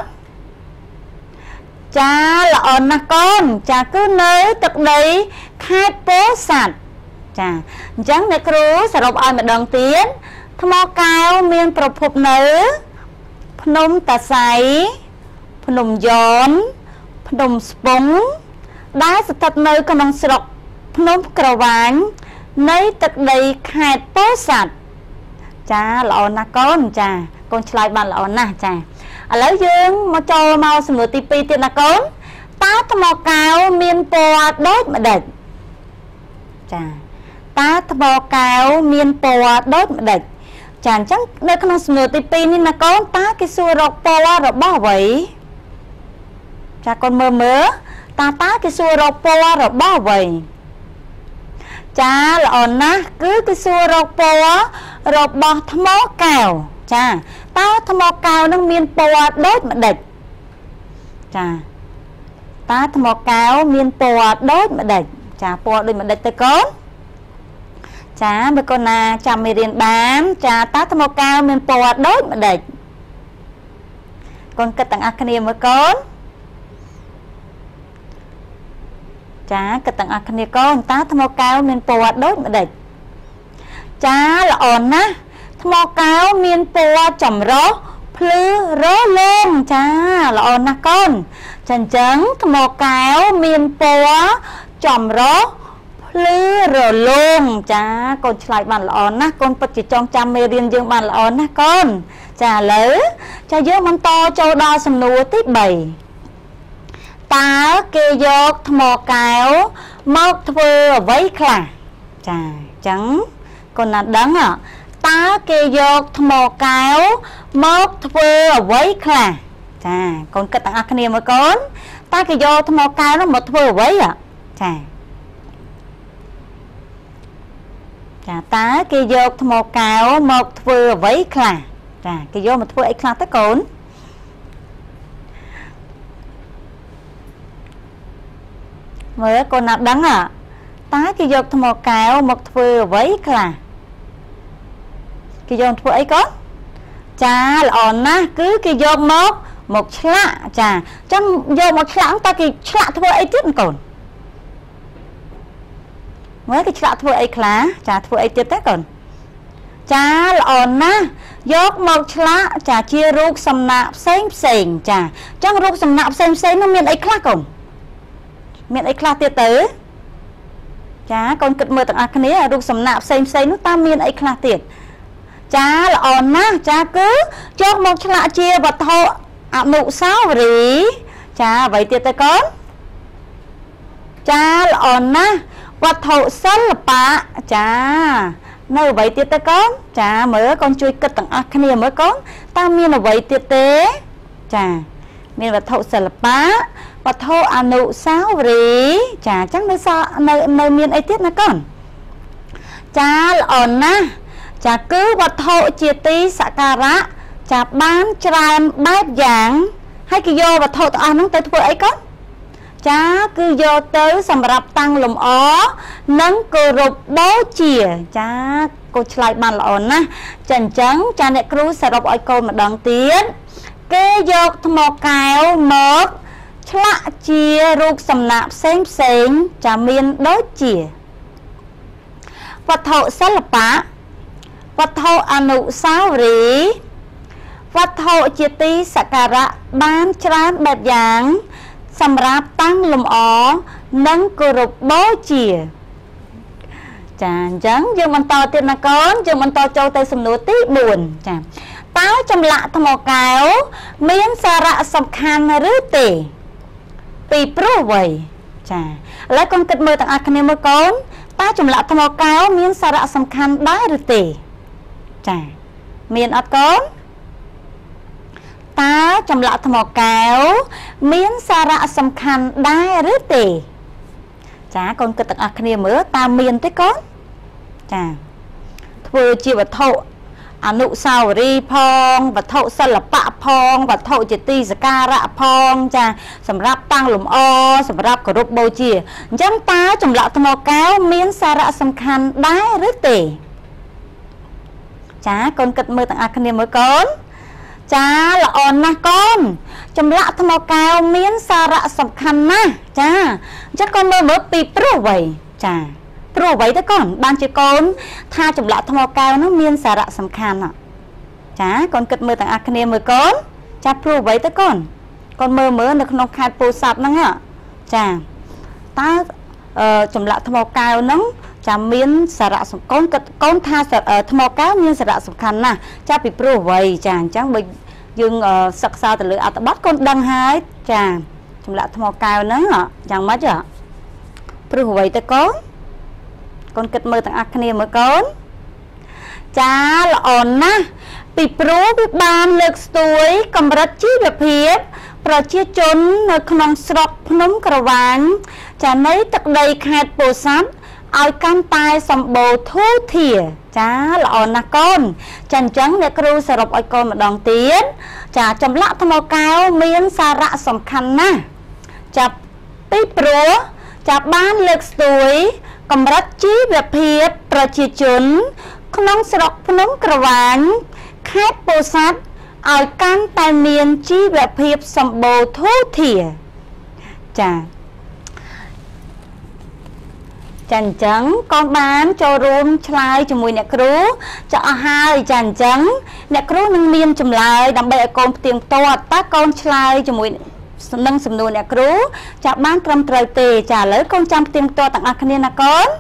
ចាល្អណាស់កូនចាគឺនៅទឹកដីខេត្តពោធិ៍សាត់ចាអញ្ចឹងអ្នកគ្រូសរុបឲ្យម្ដងទៀតថ្មកែវមានប្រភពនៅភ្នំតាសៃភ្នំយ៉នភ្នំស្ពង់ដែលស្ថិតនៅក្នុងស្រុកភ្នំក្រវាញនៃទឹកដីខេត្តពោធិ៍សាត់ចាល្អណាស់កូនចាកូនឆ្លើយបានល្អណាស់ចាឥឡូវយើងមកចូលមកសំណួរទីពីរទៀតណាកូនតើថ្មកែវមានពណ៌ដូចម្ដេចចាតើថ្មកែវមានពណ៌ដូចម្ដេចចាអញ្ចឹងនៅក្នុងសំណួរទីពីរនេះណាកូនតើគេសួររកពណ៌របស់អ្វីចាកូនមើលមើលតើតើគេសួររកពណ៌របស់អ្វីចាល្អណាស់គឺគេសួររកពណ៌របស់ថ្មកែវចាតើថ្មកែវនឹងមានពណ៌ដូចម្ដេចចាតើថ្មកែវមានពណ៌ដូចម្ដេចចាពណ៌ដូចម្ដេចទៅកូនចាបើកូនណាចាំមេរៀនបានចាតើថ្មកែវមានពណ៌ដូចម្ដេចកូនគិតទាំងអស់គ្នាមើលកូនចាគិតទាំងអស់គ្នាកូនតើថ្មកែវមានពណ៌ដូចម្ដេចចាល្អណាស់ថ្មកែវមានពណ៌ចម្រុះភ្លឺរលោងចាល្អណាស់កូនចាអញ្ចឹងថ្មកែវមានពណ៌ចម្រុះភ្លឺរលោងចាកូនឆ្លើយបានល្អណាស់កូនពិតជាចង់ចាំមេរៀនយើងបានល្អណាស់កូនចាឥឡូវចាយើងបន្តចូលដល់សំណួរទីបីតើគេយកថ្មកែវមកធ្វើអ្វីខ្លះចាអញ្ចឹងកូនណាដឹងតើគេយកថ្មកែវមកធ្វើអ្វីខ្លះចាកូនគិតទាំងអស់គ្នាមើលកូនតើគេយកថ្មកែវនោះមកធ្វើអ្វីចាចាតើគេយកថ្មកែវមកធ្វើអ្វីខ្លះចាគេយកមកធ្វើអីខ្លះទៅកូនមើលកូនណាដឹងតើគេយកថ្មកែវមកធ្វើអ្វីខ្លះគេយកធ្វើអីកូនចាល្អណាស់គឺគេយកមក một chạ chà trong vô một chạ ta kì chạ thôi ấy tiếp còn mấy cái chạ thôi ấy khá chà thôi ấy tiếp thế còn chà lọn na dốc một chạ chà chia rút sầm nạp xem xem chà trong rút sầm nạp xem xem nó miền ấy khá còn miền ấy khá tiếp tới chà con kịch mơ tặng ác này rút sầm nạp xem xem nó ta miền ấy khá tiếp chà lọn na chà cứ cho một chạ chia và thọ à nụ sao rỉ chà vậy tiếp tới con chà lọn na và thọ sân là bạ chà nơi vậy tiếp tới con chà mới con chui cất tặng ác này mới con ta miên là vậy tiếp tế chà miên và thọ sân là bạ và thọ à nụ sao rỉ chà chắc nơi sao nơi nơi miên ấy tiếp nè con chà lọn na chà cứ và thọ chia tí sạ cà rá chà bán tràn bát giảng hay cái vô và thọ tao nó tới thôi ấy con chá cứ vô tới sầm rập tăng lùm ó nâng cơ rụp bố chìa chá cô lại bàn lộn á chân trắng cha nẹ cru sẽ rộp oi cô mà đón tiến kê vô thmò kéo mớt chá chìa rụt sầm nạp xem xem chá miên đố chìa và thọ sẽ lập bá và thọ à nụ sao rỉ và thọ chia tí sạ cà rạ bán trán bẹp giảng sầm rạp tăng lùm ó nâng cơ rụp bố chìa chà chẳng dương mình to tiền là con dương mình to châu tây xâm nối tí buồn chà táo trong lạ thầm mò cáo miễn xa rạ sầm khăn rứ tỉ tì prô vầy chà lấy con kịch mơ tặng ạc nê mơ con táo trong lạ thầm mò cáo miễn xa rạ sầm khăn đá rứ tỉ chà miễn ọt con ta trong lạ thầm mò cáo miễn xa rạ sầm khăn đá rứ tỉ chà con kịch tặng ạc nê mơ ta miễn tới con chà vừa chia và thọ à nụ sao ri phong và thọ sân là bạ phong và thọ chỉ ti sẽ ca rạ phong chà sầm rạp tăng lùm o sầm rạp của rụp bầu chia chẳng ta trong lạ thầm mò cáo miễn xa rạ sầm khăn đá rứ tỉ chà con kịch mơ tặng ạc nê mơ con chà là on na con trong lạ thầm mò cáo miễn xa rạ sầm khăn na chà chắc con mơ mơ pi pro vậy chà pro vậy đó con ban chơi con tha chụp lạ thầm cao nó miên xà rạ sầm khăn ạ chá con kịch mơ tặng ác mơ con cha pro vậy đó con con mơ mơ được nó khai po sạp năng ạ chà ta chụp lạ thầm cao nó cha miên xà rạ sầm con kịch con tha thầm cao miên xà rạ sầm khăn nè cha bị pro vậy chà chẳng bị dừng sặc sao từ lưỡi à ta bắt con đăng hai chà chụp lạ thầm cao nó ạ chẳng mất chưa pro vậy đó con con kịch mơ tặng ác này mới con chá là ổn na bị pro bị ban lực tuổi cầm rất chi về phía và chia chốn nơi không sọc nấm cờ vàng chá mấy tật đầy khát bồ sát ai can tai sầm bồ thu thìa chá là ổn na con chẳng trắng để kêu sẽ rộp ai con mà đòn tiến chá chấm lạ thầm màu cao miên xa rạ sầm khăn na chá bị pro chá ban lực tuổi cầm rất chí về phíaប្រជាជនក្នុងស្រុកភ្នំក្រវាញខេត្តពោធិ៍សាត់ឲ្យកាន់តែមានជីវភាពសម្បូរធូរធារចាចាអញ្ចឹងកូនបានចូលរួមឆ្លើយជាមួយអ្នកគ្រូចាអស់ហើយចាអញ្ចឹងអ្នកគ្រូនឹងមានចម្លើយដើម្បីឲ្យកូនផ្ទៀងផ្ទាត់តើកូនឆ្លើយជាមួយនឹងសំណួរអ្នកគ្រូចាបានត្រឹមត្រូវទេចាឥឡូវកូនចាំផ្ទៀងផ្ទាត់ទាំងអស់គ្នាណាកូន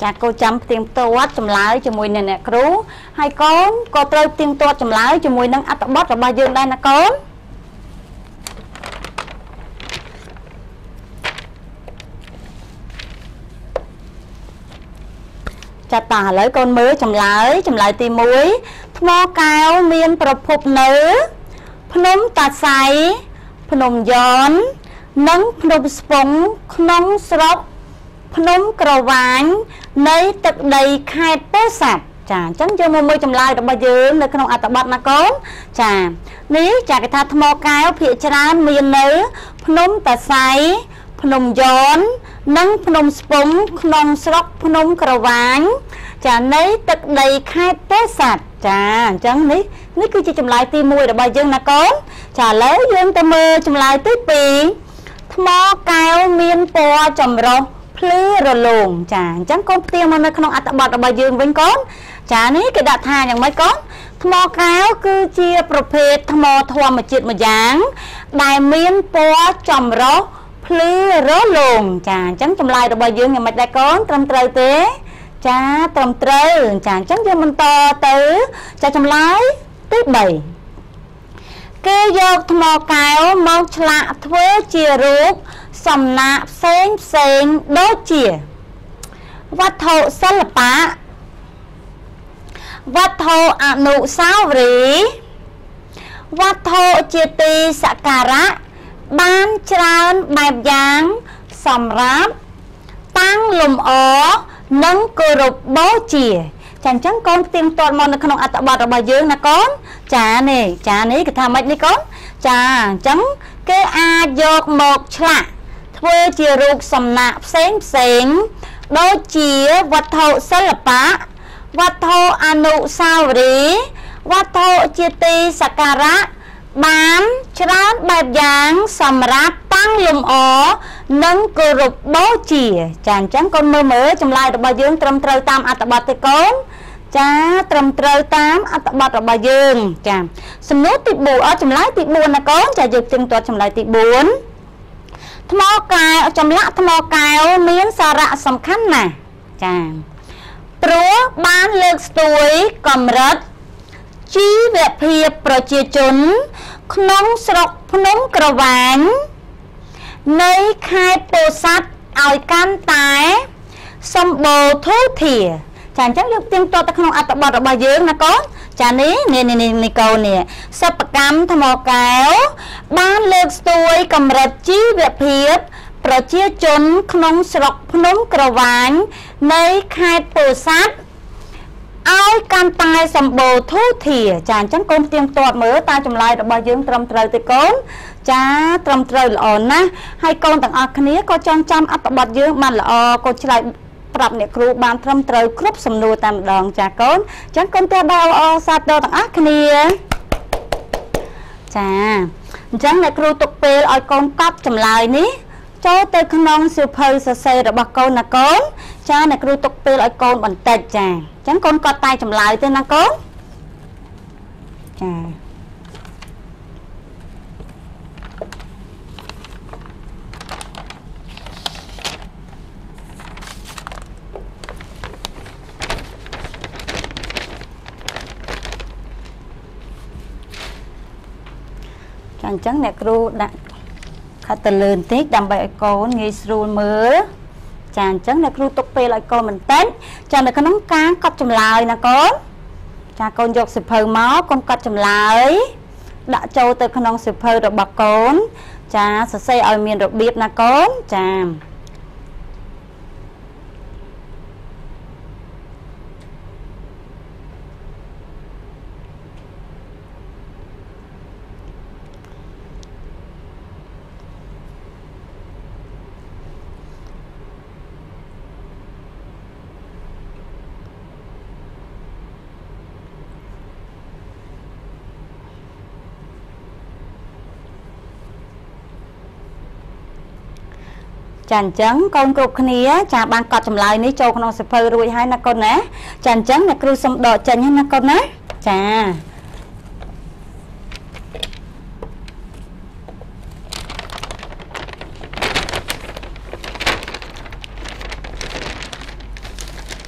ចាកូនចាំផ្ទៀងផ្ទាត់ចម្លើយជាមួយនឹងអ្នកគ្រូហើយកូនក៏ត្រូវផ្ទៀងផ្ទាត់ចម្លើយជាមួយនឹងអត្ថបទរបស់យើងដែរណាកូនចាតើឥឡូវកូនមើលចម្លើយចម្លើយទីមួយថ្មកែវមានប្រភពនៅភ្នំតាសៃភ្នំយ៉ននិងភ្នំស្ពង់ក្នុងស្រុកភ្នំក្រវាញនៃទឹកដីខេត្តពោធិ៍សាត់ចាអញ្ចឹងយើងមកមើលចម្លើយរបស់យើងនៅក្នុងអត្ថបទណាកូនចានេះចាគេថាថ្មកែវភាគច្រើនមាននៅភ្នំតាសៃភ្នំយ៉ននិងភ្នំស្ពង់ក្នុងស្រុកភ្នំក្រវាញចានៃទឹកដីខេត្តពោធិ៍សាត់ចាអញ្ចឹងនេះនេះគឺជាចម្លើយទីមួយរបស់យើងណាកូនចាឥឡូវយើងទៅមើលចម្លើយទីពីរថ្មកែវមានពណ៌ចម្រុះភ្លឺរលោងចាអញ្ចឹងកូនផ្ទៀងមកនៅក្នុងអត្ថបទរបស់យើងវិញកូនចានេះគេដាក់ថាយ៉ាងម៉េចកូនថ្មកែវគឺជាប្រភេទថ្មធម្មជាតិមួយយ៉ាងដែលមានពណ៌ចម្រុះភ្លឺរលោងចាអញ្ចឹងចម្លើយរបស់យើងយ៉ាងម៉េចដែរកូនត្រឹមត្រូវទេចាត្រឹមត្រូវចាអញ្ចឹងយើងបន្តទៅចាចម្លើយទីបីគេយកថ្មកែវមកឆ្លាក់ធ្វើជារូបសំណាកផ្សេងផ្សេងដូចជាវត្ថុសិល្បៈវត្ថុអនុស្សាវរីយ៍វត្ថុជាទីសក្ការៈបានច្រើនបែបយ៉ាងសម្រាប់តាំងលំអនិងគោរពបូជាចាអញ្ចឹងកូនផ្ទៀងផ្ទាត់មកនៅក្នុងអត្ថបទរបស់យើងណាកូនចានេះចានេះគេថាម៉េចនេះកូនចាអញ្ចឹងគេអាចយកមកឆ្លាក់ធ្វើជារូបសំណាកផ្សេងផ្សេងដូចជាវត្ថុសិល្បៈវត្ថុអនុស្សាវរីយ៍វត្ថុជាទីសក្ការៈបានច្រើនបែបយ៉ាងសម្រាប់តាំងលំអនិងគោរពបូជាចាអញ្ចឹងកូនមើលមើលចម្លើយរបស់យើងត្រឹមត្រូវតាមអត្ថបទទេកូនចាត្រឹមត្រូវតាមអត្ថបទរបស់យើងចាសំណួរទីបួនអត់ចម្លើយទីបួនណាកូនចាយើងផ្ទៀងផ្ទាត់ចម្លើយទីបួនថ្មកែវចម្លាក់ថ្មកែវមានសារៈសំខាន់ណាស់ចាព្រោះបានលើកស្ទួយកម្រិតជីវភាពប្រជាជនក្នុងស្រុកភ្នំក្រវាញនៃខេត្តពោធិ៍សាត់ឲ្យកាន់តែសម្បូរធូរធារចាអញ្ចឹងយើងផ្ទៀងផ្ទាត់ទៅក្នុងអត្ថបទរបស់យើងណាកូនចានេះនេះនេះនេះកូននេះសិប្បកម្មថ្មកែវបានលើកស្ទួយកម្រិតជីវភាពប្រជាជនក្នុងស្រុកភ្នំក្រវាញនៃខេត្តពោធិ៍សាត់ឲ្យកាន់តែសម្បូរធូរធារចាអញ្ចឹងកូនផ្ទៀងផ្ទាត់មើលតើចម្លើយរបស់យើងត្រឹមត្រូវទេកូនចាត្រឹមត្រូវល្អណាស់ហើយកូនទាំងអស់គ្នាក៏ចងចាំអត្ថបទយើងបានល្អកូនឆ្លើយប្រាប់អ្នកគ្រូបានត្រឹមត្រូវគ្រប់សំណួរតែម្ដងចាកូនអញ្ចឹងកូនទះដល់ល្អសាទរទាំងអស់គ្នាចាអញ្ចឹងអ្នកគ្រូទុកពេលឲ្យកូនកត់ចម្លើយនេះចូលទៅក្នុងសៀវភៅសរសេររបស់កូនណាកូនចាអ្នកគ្រូទុកពេលឲ្យកូនបន្តិចចាអញ្ចឹងកូនកត់តែចម្លើយទេណាកូនចាចាអញ្ចឹងអ្នកគ្រូដាក់ខាត់ទៅលឿនតិចដើម្បីឲ្យកូនងាយស្រួលមើលចាអញ្ចឹងអ្នកគ្រូទុកពេលឲ្យកូនបន្តិចចានៅក្នុងការកត់ចម្លើយណាកូនចាកូនយកសៀវភៅមកកូនកត់ចម្លើយដាក់ចូលទៅក្នុងសៀវភៅរបស់កូនចាសរសេរឲ្យមានរបៀបណាកូនចាចាអញ្ចឹងកូនគ្រប់គ្នាចាបានកត់ចម្លើយនេះចូលក្នុងសៀវភៅរួចហើយណាកូនណាចាអញ្ចឹងអ្នកគ្រូសូមដកចេញណាកូនណាចាច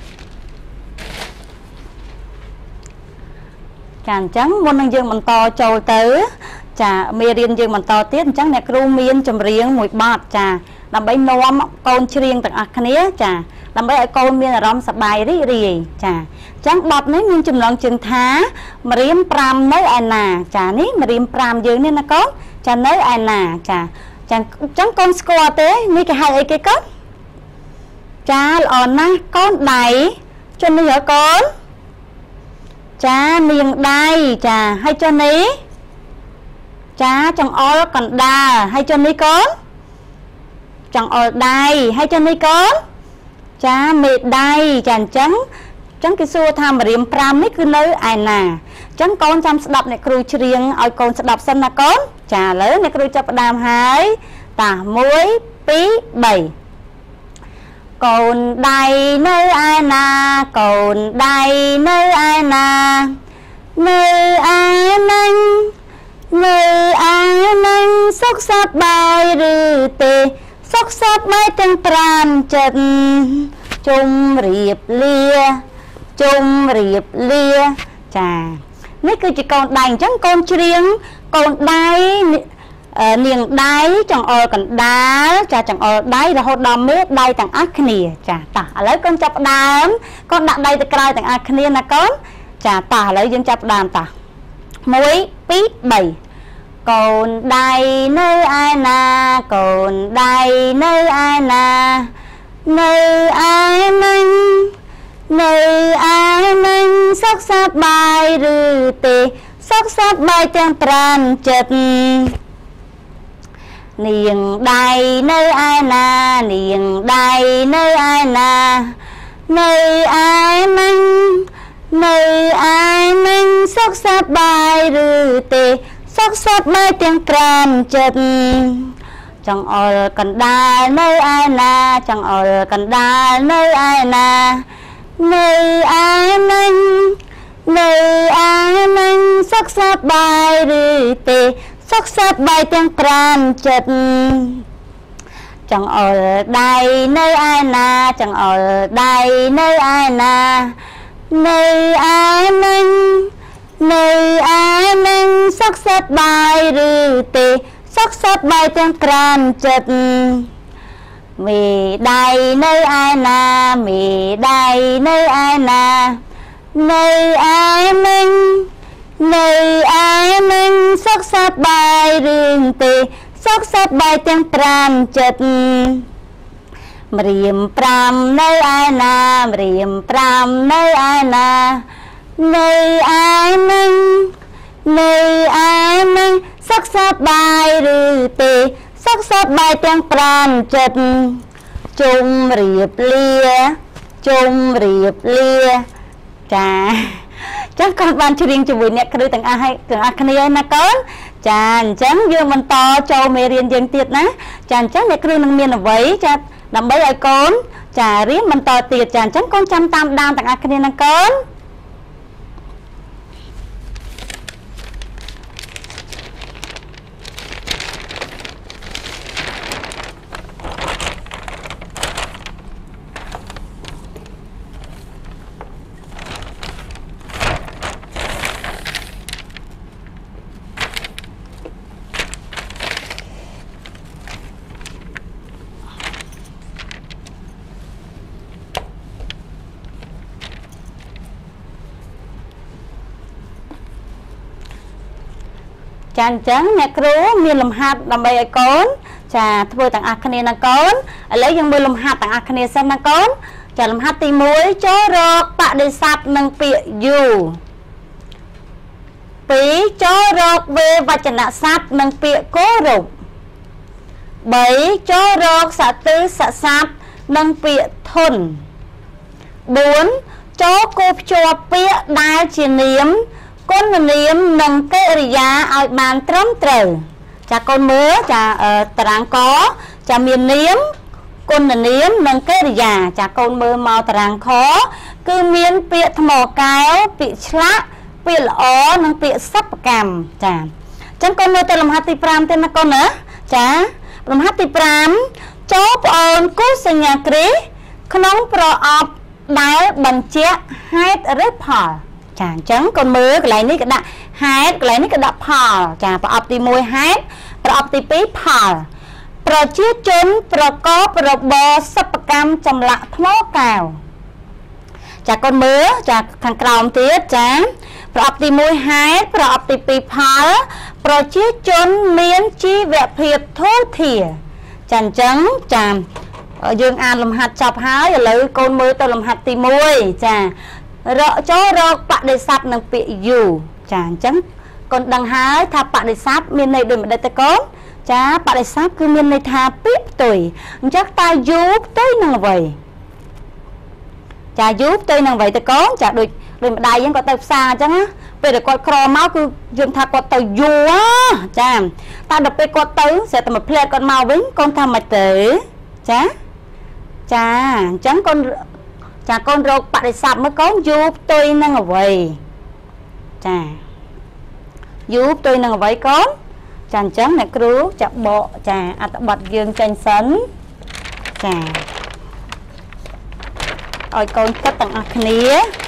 ចាអញ្ចឹងមុននឹងយើងបន្តចូលទៅចាមេរៀនយើងបន្តទៀតអញ្ចឹងអ្នកគ្រូមានចម្រៀងមួយបទចាដើម្បីនាំកូនច្រៀងទាំងអស់គ្នាចាដើម្បីឲ្យកូនមានអារម្មណ៍សប្បាយរីករាយចាអញ្ចឹងបទនេះមានចំណងជើងថាម្រាមប្រាំនៅឯណាចានេះម្រាមប្រាំយើងនេះណាកូនចានៅឯណាចាចាអញ្ចឹងកូនស្គាល់ទេនេះគេហៅអីគេកូនចាល្អណាស់កូនដៃចុះនេះឲ្យកូនចានាងដៃចាហើយចុះនេះចាចង្អុលកណ្ដាលហើយចុះនេះកូនចង្អុលដៃហើយចុះនេះកូនចាមេដៃចាអញ្ចឹងអញ្ចឹងគេសួរថាម្រាមប្រាំនេះគឺនៅឯណាអញ្ចឹងកូនចាំស្ដាប់អ្នកគ្រូច្រៀងឲ្យកូនស្ដាប់សិនណាកូនចាឥឡូវអ្នកគ្រូចាប់ផ្ដើមហើយតាមួយពីរបីកូនដៃនៅឯណាកូនដៃនៅឯណានៅឯនឹងនៅឯនឹងសុខសប្បាយឬទេសុខសប្បាយទាំងប្រាណចិត្តជុំរៀបលាជុំរៀបលាចានេះគឺជាកូនដៃអញ្ចឹងកូនច្រៀងកូនដៃនាងដៃចង្អុលកណ្ដាលចាចង្អុលដៃរហូតដល់មេដៃទាំងអស់គ្នាចាតោះឥឡូវកូនចាប់ផ្ដើមកូនដាក់ដៃទៅក្រោយទាំងអស់គ្នាណាកូនចាតោះឥឡូវយើងចាប់ផ្ដើមតោះមួយពីរបីកូនដៃនៅឯណាកូនដៃនៅឯណានៅឯនឹងនៅឯនឹងសុខសប្បាយឬទេសុខសប្បាយទាំងប្រាណចិត្តនាងដៃនៅឯណានាងដៃនៅឯណានៅឯនឹងនៅឯនឹងសុខសប្បាយឬទេសុខសប្បាយទាំងប្រាណចិត្តចង្អុលកណ្ដាលនៅឯណាចង្អុលកណ្ដាលនៅឯណានៅឯនឹងនៅឯនឹងសុខសប្បាយឬទេសុខសប្បាយទាំងប្រាណចិត្តចង្អុលដៃនៅឯណាចង្អុលដៃនៅឯណានៅឯនឹងនៅឯនឹងសុខសប្បាយឬទេសុខសប្បាយទាំងប្រាណចិត្តមេដៃនៅឯណាមេដៃនៅឯណានៅឯនឹងនៅឯនឹងសុខសប្បាយឬទេសុខសប្បាយទាំងប្រាណចិត្តម្រាមប្រាំនៅឯណាម្រាមប្រាំនៅឯណានៅឯនឹងនៅឯនឹងសុខសប្បាយឬទេសុខសប្បាយទាំងប្រាណចិត្តជុំរៀបលាជុំរៀបលាចាចឹងកូនបានច្រៀងជាមួយអ្នកគ្រូទាំងអស់ទាំងអស់គ្នាណាកូនចាអញ្ចឹងយើងបន្តចូលមេរៀនយើងទៀតណាចាអញ្ចឹងអ្នកគ្រូនឹងមានអ្វីចាដើម្បីឲ្យកូនចារៀនបន្តទៀតចាអញ្ចឹងកូនចាំតាមដានទាំងអស់គ្នាណាកូនចាអញ្ចឹងអ្នកគ្រូមានលំហាត់ដើម្បីឲ្យកូនចាធ្វើទាំងអស់គ្នាណាកូនឥឡូវយើងមើលលំហាត់ទាំងអស់គ្នាសិនណាកូនចាលំហាត់ទីមួយចូលរកបដិស័ព្ទនិងពាក្យយូពីរចូលរកវេវចនស័ព្ទនិងពាក្យគោរពបីចូលរកសត្វសស័ព្ទនិងពាក្យធនបួនចូលគូភ្ជាប់ពាក្យដែលជានាមគុណនាមនិងកិរិយាឲ្យបានត្រឹមត្រូវចាកូនមើលចាតារាងកចាមាននាមគុណនាមនិងកិរិយាចាកូនមើលមកតារាងខគឺមានពាក្យថ្មកែវពាក្យឆ្លាក់ពាក្យល្អនិងពាក្យសិប្បកម្មចាអញ្ចឹងកូនមើលទៅលំហាត់ទីប្រាំទេណាកូនណាចាលំហាត់ទីប្រាំចូលប្អូនគូសញ្ញាគ្រីក្នុងប្រអប់ដែលបញ្ជាក់ហេតុឬផលចាអញ្ចឹងកូនមើលកន្លែងនេះក៏ដាក់ហេតុកន្លែងនេះក៏ដាក់ផលចាប្រអប់ទីមួយហេតុប្រអប់ទីពីរផលប្រជាជនប្រកបរបរសិប្បកម្មចម្លាក់ថ្មកែវចាកូនមើលចាខាងក្រោមទៀតចាប្រអប់ទីមួយហេតុប្រអប់ទីពីរផលប្រជាជនមានជីវភាពធូរធារចាអញ្ចឹងចាយើងអានលំហាត់ចប់ហើយឥឡូវកូនមើលទៅលំហាត់ទីមួយចារកចូលរកបដិស័ព្ទនឹងពាក្យយូចាអញ្ចឹងកូនដឹងហើយថាបដិស័ព្ទមានន័យដូចម្ដេចទៅកូនចាបដិស័ព្ទគឺមានន័យថាពាក្យផ្ទុយអញ្ចឹងតើយូផ្ទុយនឹងអ្វីចាយូផ្ទុយនឹងអ្វីទៅកូនចាដូចដូចម្ដាយយើងគាត់ទៅផ្សារអញ្ចឹងណាពេលដែលគាត់ក្រមកគឺយើងថាគាត់ទៅយូចាតែដល់ពេលគាត់ទៅស្រាប់តែមកផ្លែតគាត់មកវិញកូនថាមិនទៅចាចាអញ្ចឹងកូនចាកូនរកបដិស័ព្ទមើលកូនយូផ្ទុយនឹងអ្វីចាយូផ្ទុយនឹងអ្វីកូនចាអញ្ចឹងអ្នកគ្រូចាបកចាអត្ថបទយើងចេញសិនចាឲ្យកូនគិតទាំងអស់គ្នា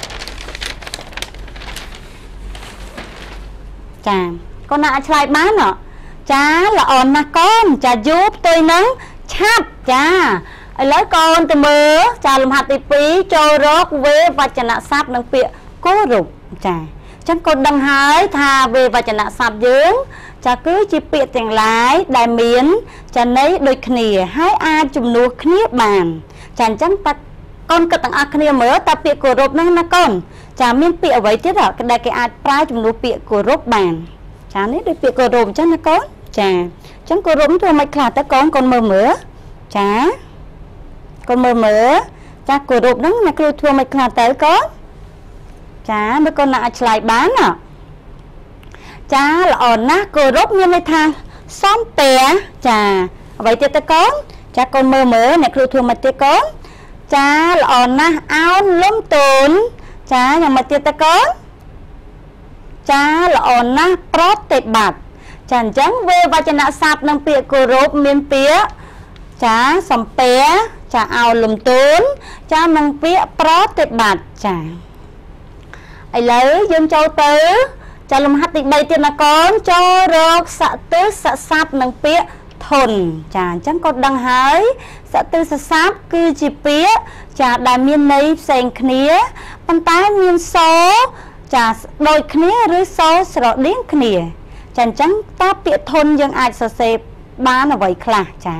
ចាកូនណាអាចឆ្លើយបានអចាល្អណាស់កូនចាយូផ្ទុយនឹងឆាប់ចាឥឡូវកូនទៅមើលចាលំហាត់ទីពីរចូលរកវេវចនស័ព្ទនិងពាក្យគោរពចាអញ្ចឹងកូនដឹងហើយថាវេវចនស័ព្ទយើងចាគឺជាពាក្យទាំងឡាយដែលមានចាន័យដូចគ្នាហើយអាចជំនួសគ្នាបានចាអញ្ចឹងតើកូនគិតទាំងអស់គ្នាមើលតើពាក្យគោរពហ្នឹងណាកូនចាមានពាក្យអ្វីទៀតដែលគេអាចប្រើជំនួសពាក្យគោរពបានចានេះដូចពាក្យគោរពអញ្ចឹងណាកូនចាអញ្ចឹងគោរពធ្វើមិនខ្លះតើកូនកូនមើលមើលចាកូនមើលមើលចាគោរពហ្នឹងអ្នកគ្រូធ្វើមិនខ្លះទៅកូនចាមើលកូនណាអាចឆ្លើយបានណាចាល្អណាស់គោរពមានន័យថាសំពះចាអ្វីទៀតទៅកូនចាកូនមើលមើលអ្នកគ្រូធ្វើមកទៀតកូនចាល្អណាស់អោនលំតូនចាយ៉ាងមកទៀតទៅកូនចាល្អណាស់ប្រតិបត្តិចាអញ្ចឹងវេវចនស័ព្ទនិងពាក្យគោរពមានពាក្យចាសំពះចាអោនលំតូនចានិងពាក្យប្រតិបត្តិចាឥឡូវយើងចូលទៅចាលំហាត់ទីបីទៀតណាកូនចូលរកសតិសស័ព្ទនិងពាក្យធនចាអញ្ចឹងគាត់ដឹងហើយសតិសស័ព្ទគឺជាពាក្យចាដែលមានន័យផ្សេងគ្នាប៉ុន្តែមានសូរចាដូចគ្នាឬសូរស្រដៀងគ្នាចាអញ្ចឹងតើពាក្យធនយើងអាចសរសេរបានអ្វីខ្លះចា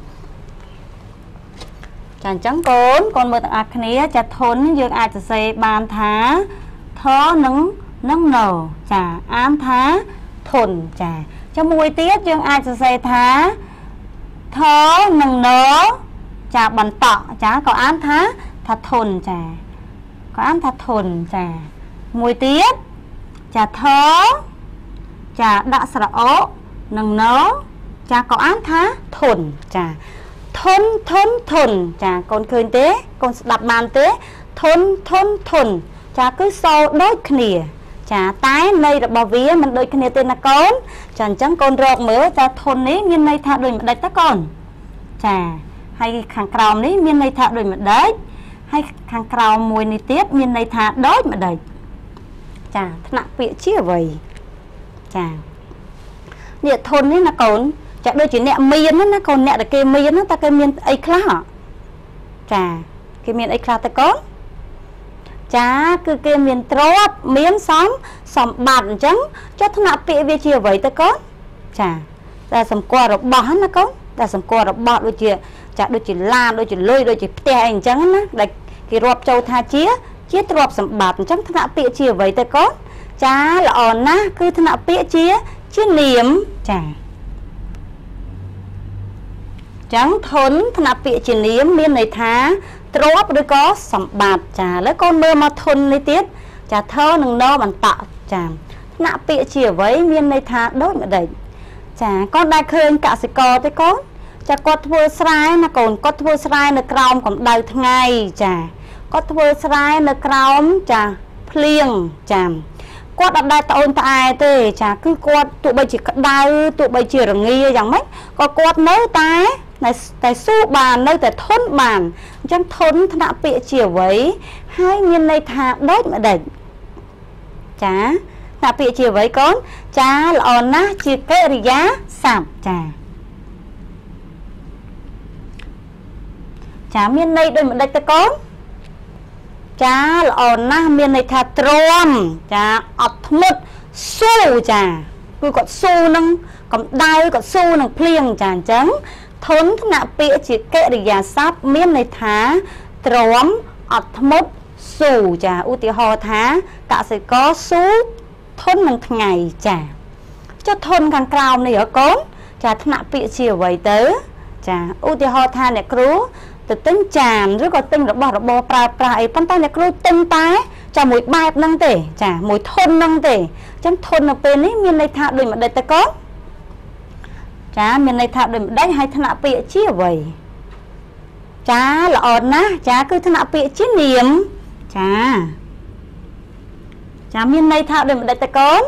ចាអញ្ចឹងកូនកូនមើលទាំងអស់គ្នាចាធនយើងអាចសរសេរបានថាថនឹងនឹងណចាអានថាធនចាចាំមួយទៀតយើងអាចសរសេរថាថនឹងណចាបន្តចាក៏អានថាថាធនចាក៏អានថាធនចាមួយទៀតចាថចាដាក់ស្រអកនឹងណចាក៏អានថាធនចាធនធនធនចាកូនឃើញទេកូនស្ដាប់បានទេធនធនធនចាគឺសូរដូចគ្នាចាតែន័យរបស់វាមិនដូចគ្នាទេណាកូនចាអញ្ចឹងកូនរកមើលចាធននេះមានន័យថាដូចម្ដេចតើកូនចាហើយខាងក្រោមនេះមានន័យថាដូចម្ដេចហើយខាងក្រោមមួយនេះទៀតមានន័យថាដូចម្ដេចចាថ្នាក់ពាក្យជាអ្វីចានេះធននេះណាកូនចាដូចជាអ្នកមានណាកូនអ្នកដែលគេមានណាតើគេមានអីខ្លះចាគេមានអីខ្លះតើកូនចាគឺគេមានទ្រព្យមានសំសម្បត្តិអញ្ចឹងចុះថ្នាក់ពាក្យវាជាអ្វីទៅកូនចាតែសម្គាល់របស់ណាកូនតែសម្គាល់របស់ដូចជាចាដូចជាឡានដូចជាលុយដូចជាផ្ទះអីអញ្ចឹងណាដែលគេរាប់ចូលថាជាជាទ្រព្យសម្បត្តិអញ្ចឹងថ្នាក់ពាក្យជាអ្វីទៅកូនចាល្អណាស់គឺថ្នាក់ពាក្យជាជានាមចាចឹងធនថ្នាក់ពាក្យជានាមមានន័យថាទ្រព្យឬក៏សម្បត្តិចាឥឡូវកូនមើលមកធននេះទៀតចាថនឹងណបន្តចាថ្នាក់ពាក្យជាអ្វីមានន័យថាដូចម្ដេចចាកូនដែលឃើញកសិករទេកូនចាគាត់ធ្វើស្រែណាកូនគាត់ធ្វើស្រែនៅក្រោមកម្ដៅថ្ងៃចាគាត់ធ្វើស្រែនៅក្រោមចាភ្លៀងចាគាត់អត់ដែលត្អូញត្អែទេចាគឺគាត់ទោះបីជាក្ដៅទោះបីជារងាយ៉ាងម៉េចក៏គាត់នៅតែតែស៊ូបាននៅតែធន់បានអញ្ចឹងធន់ថ្នាក់ពាក្យជាអ្វីហើយមានន័យថាដូចម្ដេចចាថ្នាក់ពាក្យជាអ្វីកូនចាល្អណាស់ជាកិរិយាសព្ទចាចាមានន័យដូចម្ដេចទៅកូនចាល្អណាស់មានន័យថាទ្រាំចាអត់ធ្មត់ស៊ូចាគឺគាត់ស៊ូនឹងកម្ដៅគាត់ស៊ូនឹងភ្លៀងចាអញ្ចឹងធនថ្នាក់ពាក្យជាកិរិយាសព្ទមានន័យថាទ្រាំអត់ធ្មត់ស៊ូចាឧទាហរណ៍ថាកសិករស៊ូធននឹងថ្ងៃចាចុះធនខាងក្រោមនេះហ៎កូនចាថ្នាក់ពាក្យជាអ្វីទៅចាឧទាហរណ៍ថាអ្នកគ្រូទៅទិញចានឬក៏ទិញរបស់របរប្រើប្រាស់អីប៉ុន្តែអ្នកគ្រូទិញតែចាមួយបែបហ្នឹងទេចាមួយធនហ្នឹងទេអញ្ចឹងធននៅពេលនេះមានន័យថាដូចម្ដេចទៅកូនចាមានន័យថាដូចម្ដេចហើយថ្នាក់ពាក្យជាអ្វីចាល្អណាស់ចាគឺថ្នាក់ពាក្យជានាមចាចាមានន័យថាដូចម្ដេចទៅកូន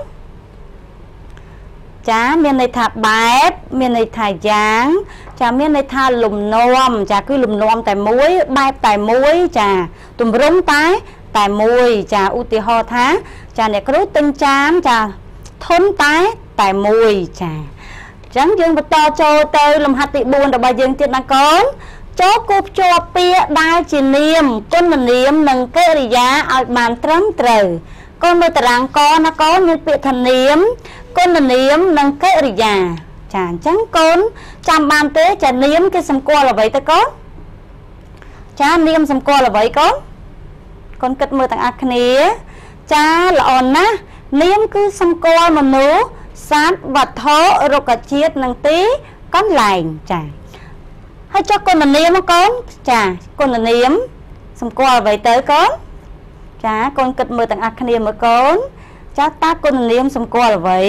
ចាមានន័យថាបែបមានន័យថាយ៉ាងចាមានន័យថាលំនាំចាគឺលំនាំតែមួយបែបតែមួយចាទម្រង់តែតែមួយចាឧទាហរណ៍ថាចាអ្នកគ្រូទិញចានចាធនតែតែមួយចាអញ្ចឹងយើងបន្តចូលទៅលំហាត់ទីបួនរបស់យើងទៀតណាកូនចូលគូភ្ជាប់ពាក្យដែលជានាមគុណនាមនិងកិរិយាឲ្យបានត្រឹមត្រូវកូនមើលតារាងកណាកូនមានពាក្យថានាមគុណនាមនិងកិរិយាចាអញ្ចឹងកូនចាំបានទេចានាមគេសម្គាល់អ្វីទៅកូនចានាមសម្គាល់អ្វីកូនកូនគិតមើលទាំងអស់គ្នាចាល្អណាស់នាមគឺសម្គាល់មនុស្សសត្វវត្ថុរុក្ខជាតិនិងទីកន្លែងចាហើយចុះគុណនាមកូនចាគុណនាមសម្គាល់អ្វីទៅកូនចាកូនគិតមើលទាំងអស់គ្នាមើលកូនចាតើគុណនាមសម្គាល់អ្វី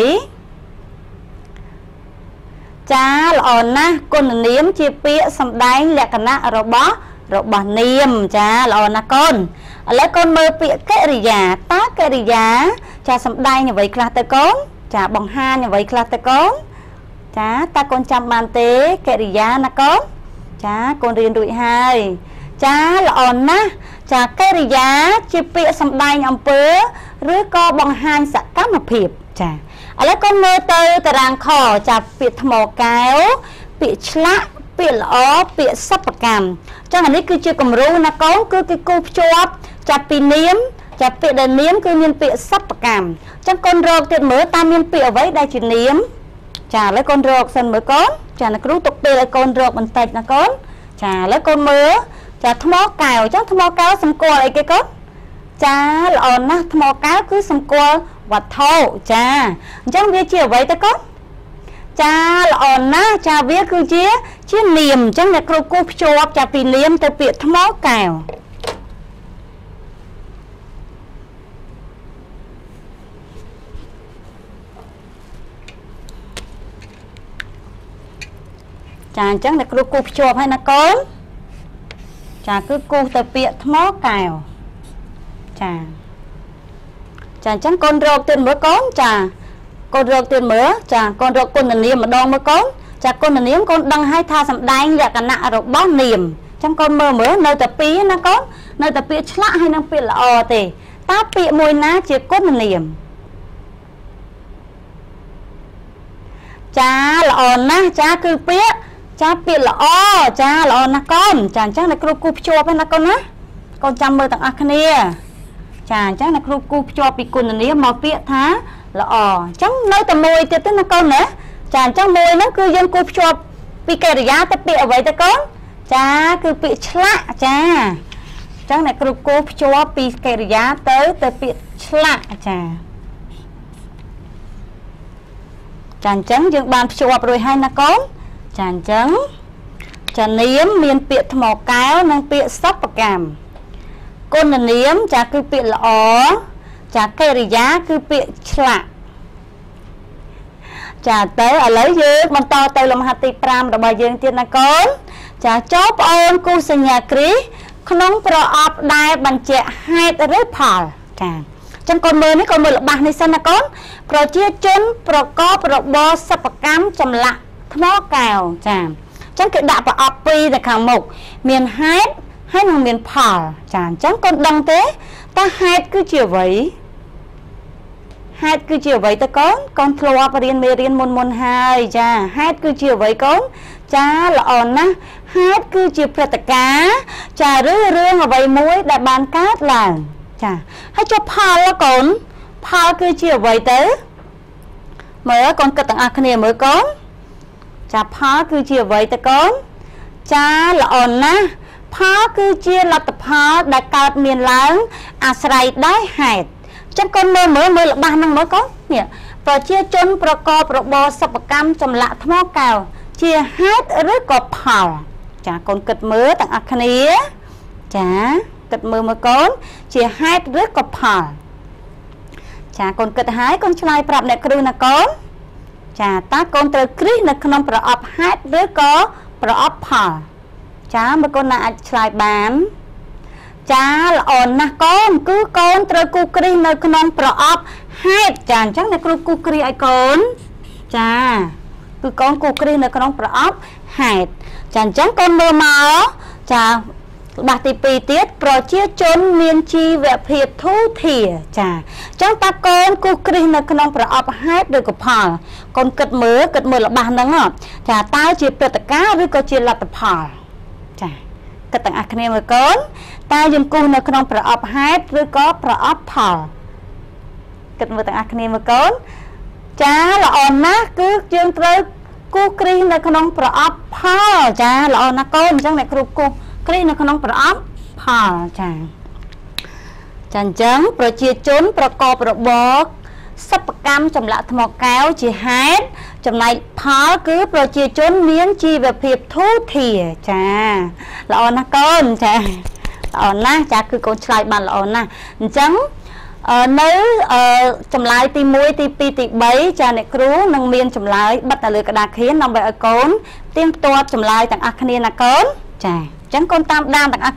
ចាល្អណាស់គុណនាមជាពាក្យសម្ដែងលក្ខណៈរបស់របស់នាមចាល្អណាស់កូនឥឡូវកូនមើលពាក្យកិរិយាតើកិរិយាចាសម្ដែងអ្វីខ្លះទៅកូនចាបង្ហាញអ្វីខ្លះទៅកូនចាតើកូនចាំបានទេកិរិយាណាកូនចាកូនរៀនរួចហើយចាល្អណាស់ចាកិរិយាជាពាក្យសម្ដែងអំពើឬក៏បង្ហាញសកម្មភាពចាឥឡូវកូនមើលទៅតារាងខចាពាក្យថ្មកែវពាក្យឆ្លាក់ពាក្យល្អពាក្យសិប្បកម្មចឹងអានេះគឺជាគំរូណាកូនគឺគេគូភ្ជាប់ចាប់ពីនាមចាប់ពាក្យដែលនាមគឺមានពាក្យសិប្បកម្មចឹងកូនរកទៀតមើលតើមានពាក្យអ្វីដែលជានាមចាឥឡូវកូនរកសិនមើលកូនចាអ្នកគ្រូទុកពេលឲ្យកូនរកបន្តិចណាកូនចាឥឡូវកូនមើលចាថ្មកែវចឹងថ្មកែវសម្គាល់អីគេកូនចាល្អណាស់ថ្មកែវគឺសម្គាល់វត្ថុចាអញ្ចឹងវាជាអ្វីទៅកូនចាល្អណាស់ចាវាគឺជាជានាមអញ្ចឹងអ្នកគ្រូគូភ្ជាប់ចាពីនាមទៅពាក្យថ្មកែវចាអញ្ចឹងអ្នកគ្រូគូភ្ជាប់ហើយណាកូនចាគឺគូទៅពាក្យថ្មកែវចាចាអញ្ចឹងកូនរកទៀតមើលកូនចាកូនរកទៀតមើលចាកូនរកគុណនាមម្ដងមើលកូនចាគុណនាមកូនដឹងហើយថាសម្ដែងលក្ខណៈរបស់នាមអញ្ចឹងកូនមើលមើលនៅតែពីរណាកូននៅតែពាក្យឆ្លាក់ហើយនិងពាក្យល្អទេតើពាក្យមួយណាជាគុណនាមចាល្អណាស់ចាគឺពាក្យចាពាក្យល្អចាល្អណាស់កូនចាអញ្ចឹងអ្នកគ្រូគូភ្ជាប់ហ្នឹងណាកូនណាកូនចាំមើលទាំងអស់គ្នាចាអញ្ចឹងអ្នកគ្រូគូភ្ជាប់ពីគុណនាមមកពាក្យថាល្អអញ្ចឹងនៅតែមួយទៀតទេណាកូនណាចាអញ្ចឹងមួយហ្នឹងគឺយើងគូភ្ជាប់ពីកិរិយាទៅពាក្យអ្វីទៅកូនចាគឺពាក្យឆ្លាក់ចាអញ្ចឹងអ្នកគ្រូគូភ្ជាប់ពីកិរិយាទៅទៅពាក្យឆ្លាក់ចាចាអញ្ចឹងយើងបានភ្ជាប់រួចហើយណាកូនចាអញ្ចឹងចានាមមានពាក្យថ្មកែវនិងពាក្យសិប្បកម្មគុណនាមចាគឺពាក្យល្អចាកិរិយាគឺពាក្យឆ្លាក់ចាទៅឥឡូវយើងបន្តទៅលំហាត់ទីប្រាំរបស់យើងទៀតណាកូនចាចូលប្អូនគូសញ្ញាគ្រីក្នុងប្រអប់ដែលបញ្ជាក់ហេតុឬផលចាអញ្ចឹងកូនមើលនេះកូនមើលល្បះនេះសិនណាកូនប្រជាជនប្រកបរបរសិប្បកម្មចម្លាក់ថ្មកែវចាអញ្ចឹងគេដាក់ប្រអប់ពីរនៅខាងមុខមានហេតុហើយនឹងមានផលចាអញ្ចឹងកូនដឹងទេតើហេតុគឺជាអ្វី hạt cứ chiều vậy ta con con thua và riêng mê riêng môn môn hai cha hạt cứ chiều vậy con cha là ổn á hạt cứ chiều phật cá cha rư rương ở vậy muối đã bàn cát là cha hãy cho phá là con phá cứ chiều vậy tới mới con cất tặng ác này mới con cha phá cứ chiều vậy ta con cha là ổn á phá cứ chia là tập phá đã cao miền lớn à sài đáy hạt chắc con mơ mới mới là ba năm mới có nhỉ và chia chôn pro co pro bo sập cam chầm lạ thmo cào chia hát rất có phào chả con cật mớ tặng ác này chả cật mơ mới con chia hát rất có phào chả con cật hái con trai prap này cứ là con chả ta con từ kris là con prap hát rất có prap phào chả mà con là trai bán cha là ổn nè con cứ con trời cu kri nơi con pro op hai chàng chắc là con cu kri ai con cha cứ con cu kri nơi con pro op hai chàng chắc con mơ máu cha bạc tì pì tiết pro chia chôn miên chi về phiệt thu thìa cha chắc ta con cu kri nơi con pro op hai được có phò con cật mớ cật mớ là ba nắng à cha tao chia tất cả rồi có chia là tập phò cha cật tặng ác này mà con ta dùng cung nó không phải ấp hát rồi có phải ấp thở cật một tặng ác này mà con cha là ổn á cứ chương tới cu kri nó không phải ấp thở cha là ổn á con chẳng này cu kri nó không phải ấp thở cha chẳng chẳng pro chia chốn pro co pro bó sắp cam chầm lạ thọ cáo chỉ hát chầm này phá cứ pro chia chốn miếng chi về việc thu thìa cha là ổn á con cha ổn na cha cứ con trai bàn là ổn na chẳng nếu chầm lại ti muối ti pi ti bấy cha này cứu nâng miên chầm lại bắt là lừa cả đà khiến nằm bậy con tiêm to chầm lại tặng ác là con cha chẳng con tam đam tặng ác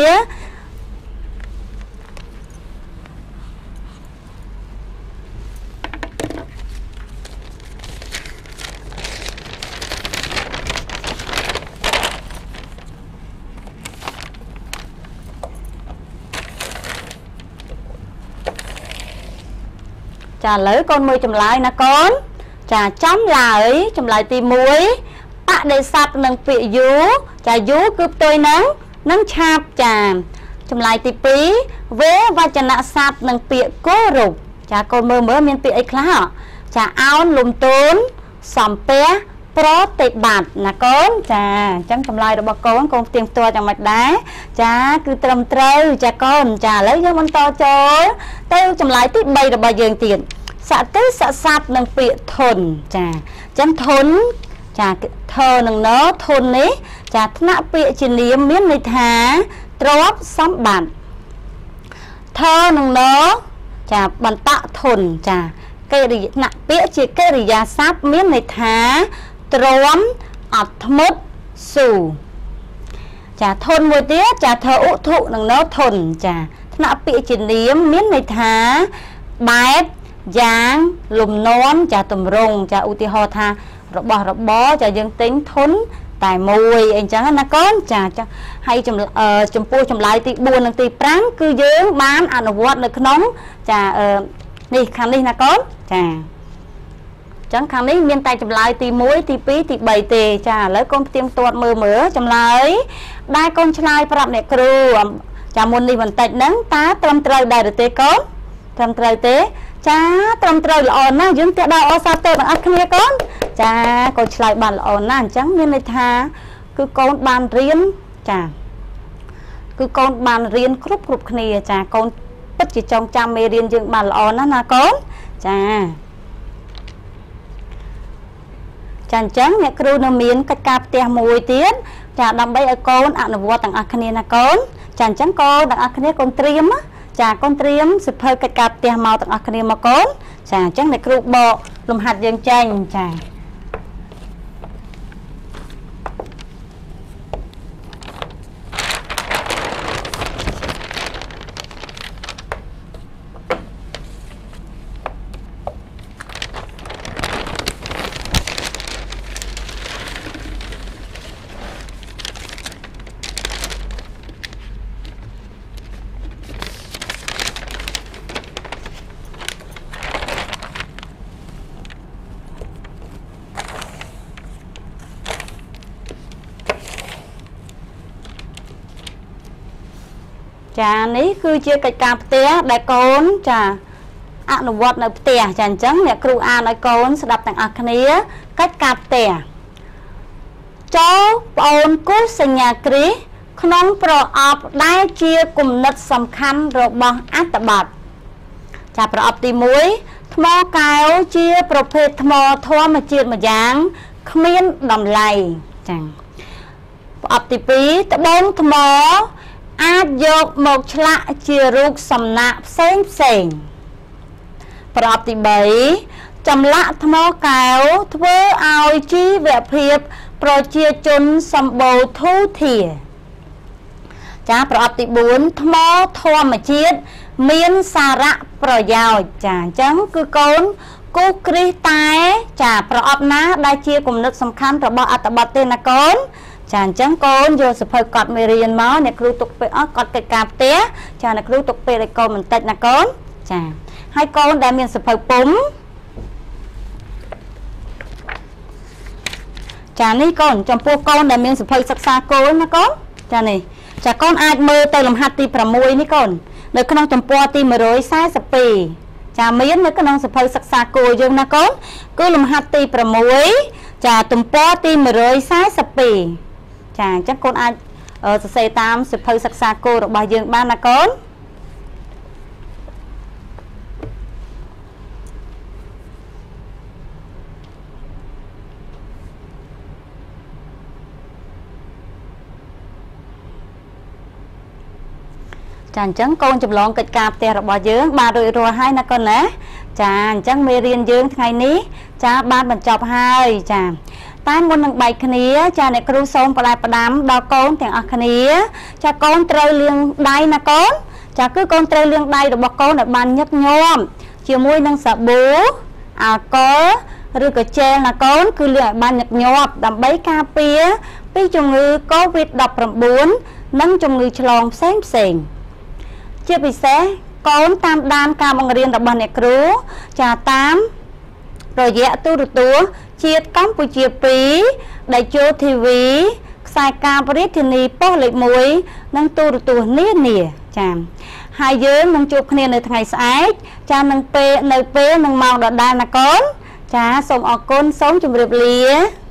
chà lấy con mười chùm lại nè con chà chấm lại chùm lại tìm muối tạ để sạp nâng vị dú chà dú cướp tôi nắng nắng chạp chà chùm lại tìm bí vế và chà nạ sạp nâng vị cố rục chà con mơ mơ miên vị ấy khá chà áo lùm tốn xòm bé pro tệ bạt nè con chà chấm chùm lại được bà con con tìm tua chẳng mạch đá chà cứ trầm trâu chà con chà lấy cho con to chối tao chùm lại tiếp bay được bà dường tiền xạ tới xạ sạp nâng bị thôn chà chấm thôn chà thơ nâng nó thôn ấy chà nạ bị chỉ niệm miếng này thá tróp xóm bản thơ nâng nó chà bàn tạ thôn chà cây rì nạ bị chỉ cây rì giá sáp miếng này thá tróp ọt mốt xù chà thôn một tiết chà thơ ụ thụ nâng nó thôn chà nạ bị chỉ niệm miếng này thá bái giang lùm nón chà tùm rung chà uti ho tha rồi bỏ rồi bó chà dân tính thốn tài mùi anh chẳng là con chà chà hay chùm uh, chùm pua chùm lại thì buồn năng thì práng cứ dưỡng bán ăn ở vọt được nóng chà đi khăn đi là con chà chẳng khăn đi miền tay chùm lại thì muối thì pí thì bầy tì chà lấy con tiêm tuột mơ mỡ chùm lại đai con trai prap này kêu chà muốn đi bằng tạch nắng tá tâm trời đại được tê con tâm trời tế cha tâm trời là ổn na dương tiệt đào sa tơ bằng ác kia con cha con lại bàn là ổn na chẳng nên này tha cứ con bàn riêng cha cứ con bàn riêng khúc khúc kia cha con tất chỉ trong cha mê riêng dương bàn là ổn na con cha chẳng chẳng mẹ kêu nó miếng cách cạp tia mùi tiết cha đâm bay ở con ăn nó vua tặng ác kia na con chẳng chẳng con tặng ác kia con triêm á chà con triếm sự phơi cách cạp tia màu tặng ác kia mà con chà chắc này kêu bộ lùm hạt dương chanh chà ចានេះគឺជាកិច្ចការផ្ទះដែលកូនចាអនុវត្តនៅផ្ទះចាអញ្ចឹងអ្នកគ្រូអានឲ្យកូនស្ដាប់ទាំងអស់គ្នាកិច្ចការផ្ទះចូលប្អូនគូសញ្ញាគ្រីស្ទក្នុងប្រអប់ដែលជាគំនិតសំខាន់របស់អត្ថបទចាប្រអប់ទីមួយថ្មកែវជាប្រភេទថ្មធម្មជាតិម្យ៉ាងគ្មានតម្លៃចាប្រអប់ទីពីរត្បូងថ្មអាចយកមកឆ្លាក់ជារូបសំណាកផ្សេងផ្សេងប្រអប់ទីបីចម្លាក់ថ្មកែវធ្វើឲ្យជីវភាពប្រជាជនសម្បូរធូរធារចាប្រអប់ទីបួនថ្មធម្មជាតិមានសារៈប្រយោជន៍ចាអញ្ចឹងគឺកូនគូគ្រីស្ទតែចាប្រអប់ណាដែលជាគំនិតសំខាន់របស់អត្ថបទទេណាកូនចាអញ្ចឹងកូនយកសភៅកត់មេរៀនមកអ្នកគ្រូទុកពេលអស់កត់កិច្ចការផ្ទះចាអ្នកគ្រូទុកពេលឲ្យកូនបន្តិចណាកូនចាហើយកូនដែលមានសភៅពុំចានេះកូនចំពោះកូនដែលមានសភៅសិក្សាគោលណាកូនចានេះចាកូនអាចមើលទៅលំហាត់ទីប្រាំមួយនេះកូននៅក្នុងទំព័រទីមួយរយសែសិបពីរចាមាននៅក្នុងសភៅសិក្សាគោលយើងណាកូនគឺលំហាត់ទីប្រាំមួយចាទំព័រទីមួយរយសែសិបពីរចាអញ្ចឹងកូនអាចសរសេរតាមសភៅសិក្សាគោលរបស់យើងបានណាកូនចាអញ្ចឹងកូនចម្លងកិច្ចការផ្ទះរបស់យើងបានរួចរាល់ហើយណាកូនណាចាអញ្ចឹងមេរៀនយើងថ្ងៃនេះចាបានបញ្ចប់ហើយចាតែមុននឹងបែកគ្នាចាអ្នកគ្រូសូមផ្ដាច់ផ្ដាំដល់កូនទាំងអស់គ្នាចាកូនត្រូវលាងដៃណាកូនចាគឺកូនត្រូវលាងដៃរបស់កូនឲ្យបានញឹកញាប់ជាមួយនឹងសាប៊ូអាល់កុលឬក៏ជែលណាកូនគឺលាងឲ្យបានញឹកញាប់ដើម្បីការពារពីជំងឺ កូវីដ ដប់ប្រាំបួន និងជំងឺឆ្លងផ្សេងផ្សេងជាពិសេសកូនតាមដានការបង្រៀនរបស់អ្នកគ្រូចាតាមរយៈទូរទស្សន៍ជាតិកម្ពុជាពីរដែលចូលធីវីខ្សែការរាជធានីប៉ុស្តិ៍លេខមួយនិងទូរទស្សន៍នានាចាហើយយើងនឹងជួបគ្នានៅថ្ងៃស្អែកចានឹងពេលនៅពេលនឹងម៉ោងដដែលណាកូនចាសូមអរគុណសូមជម្រាបលា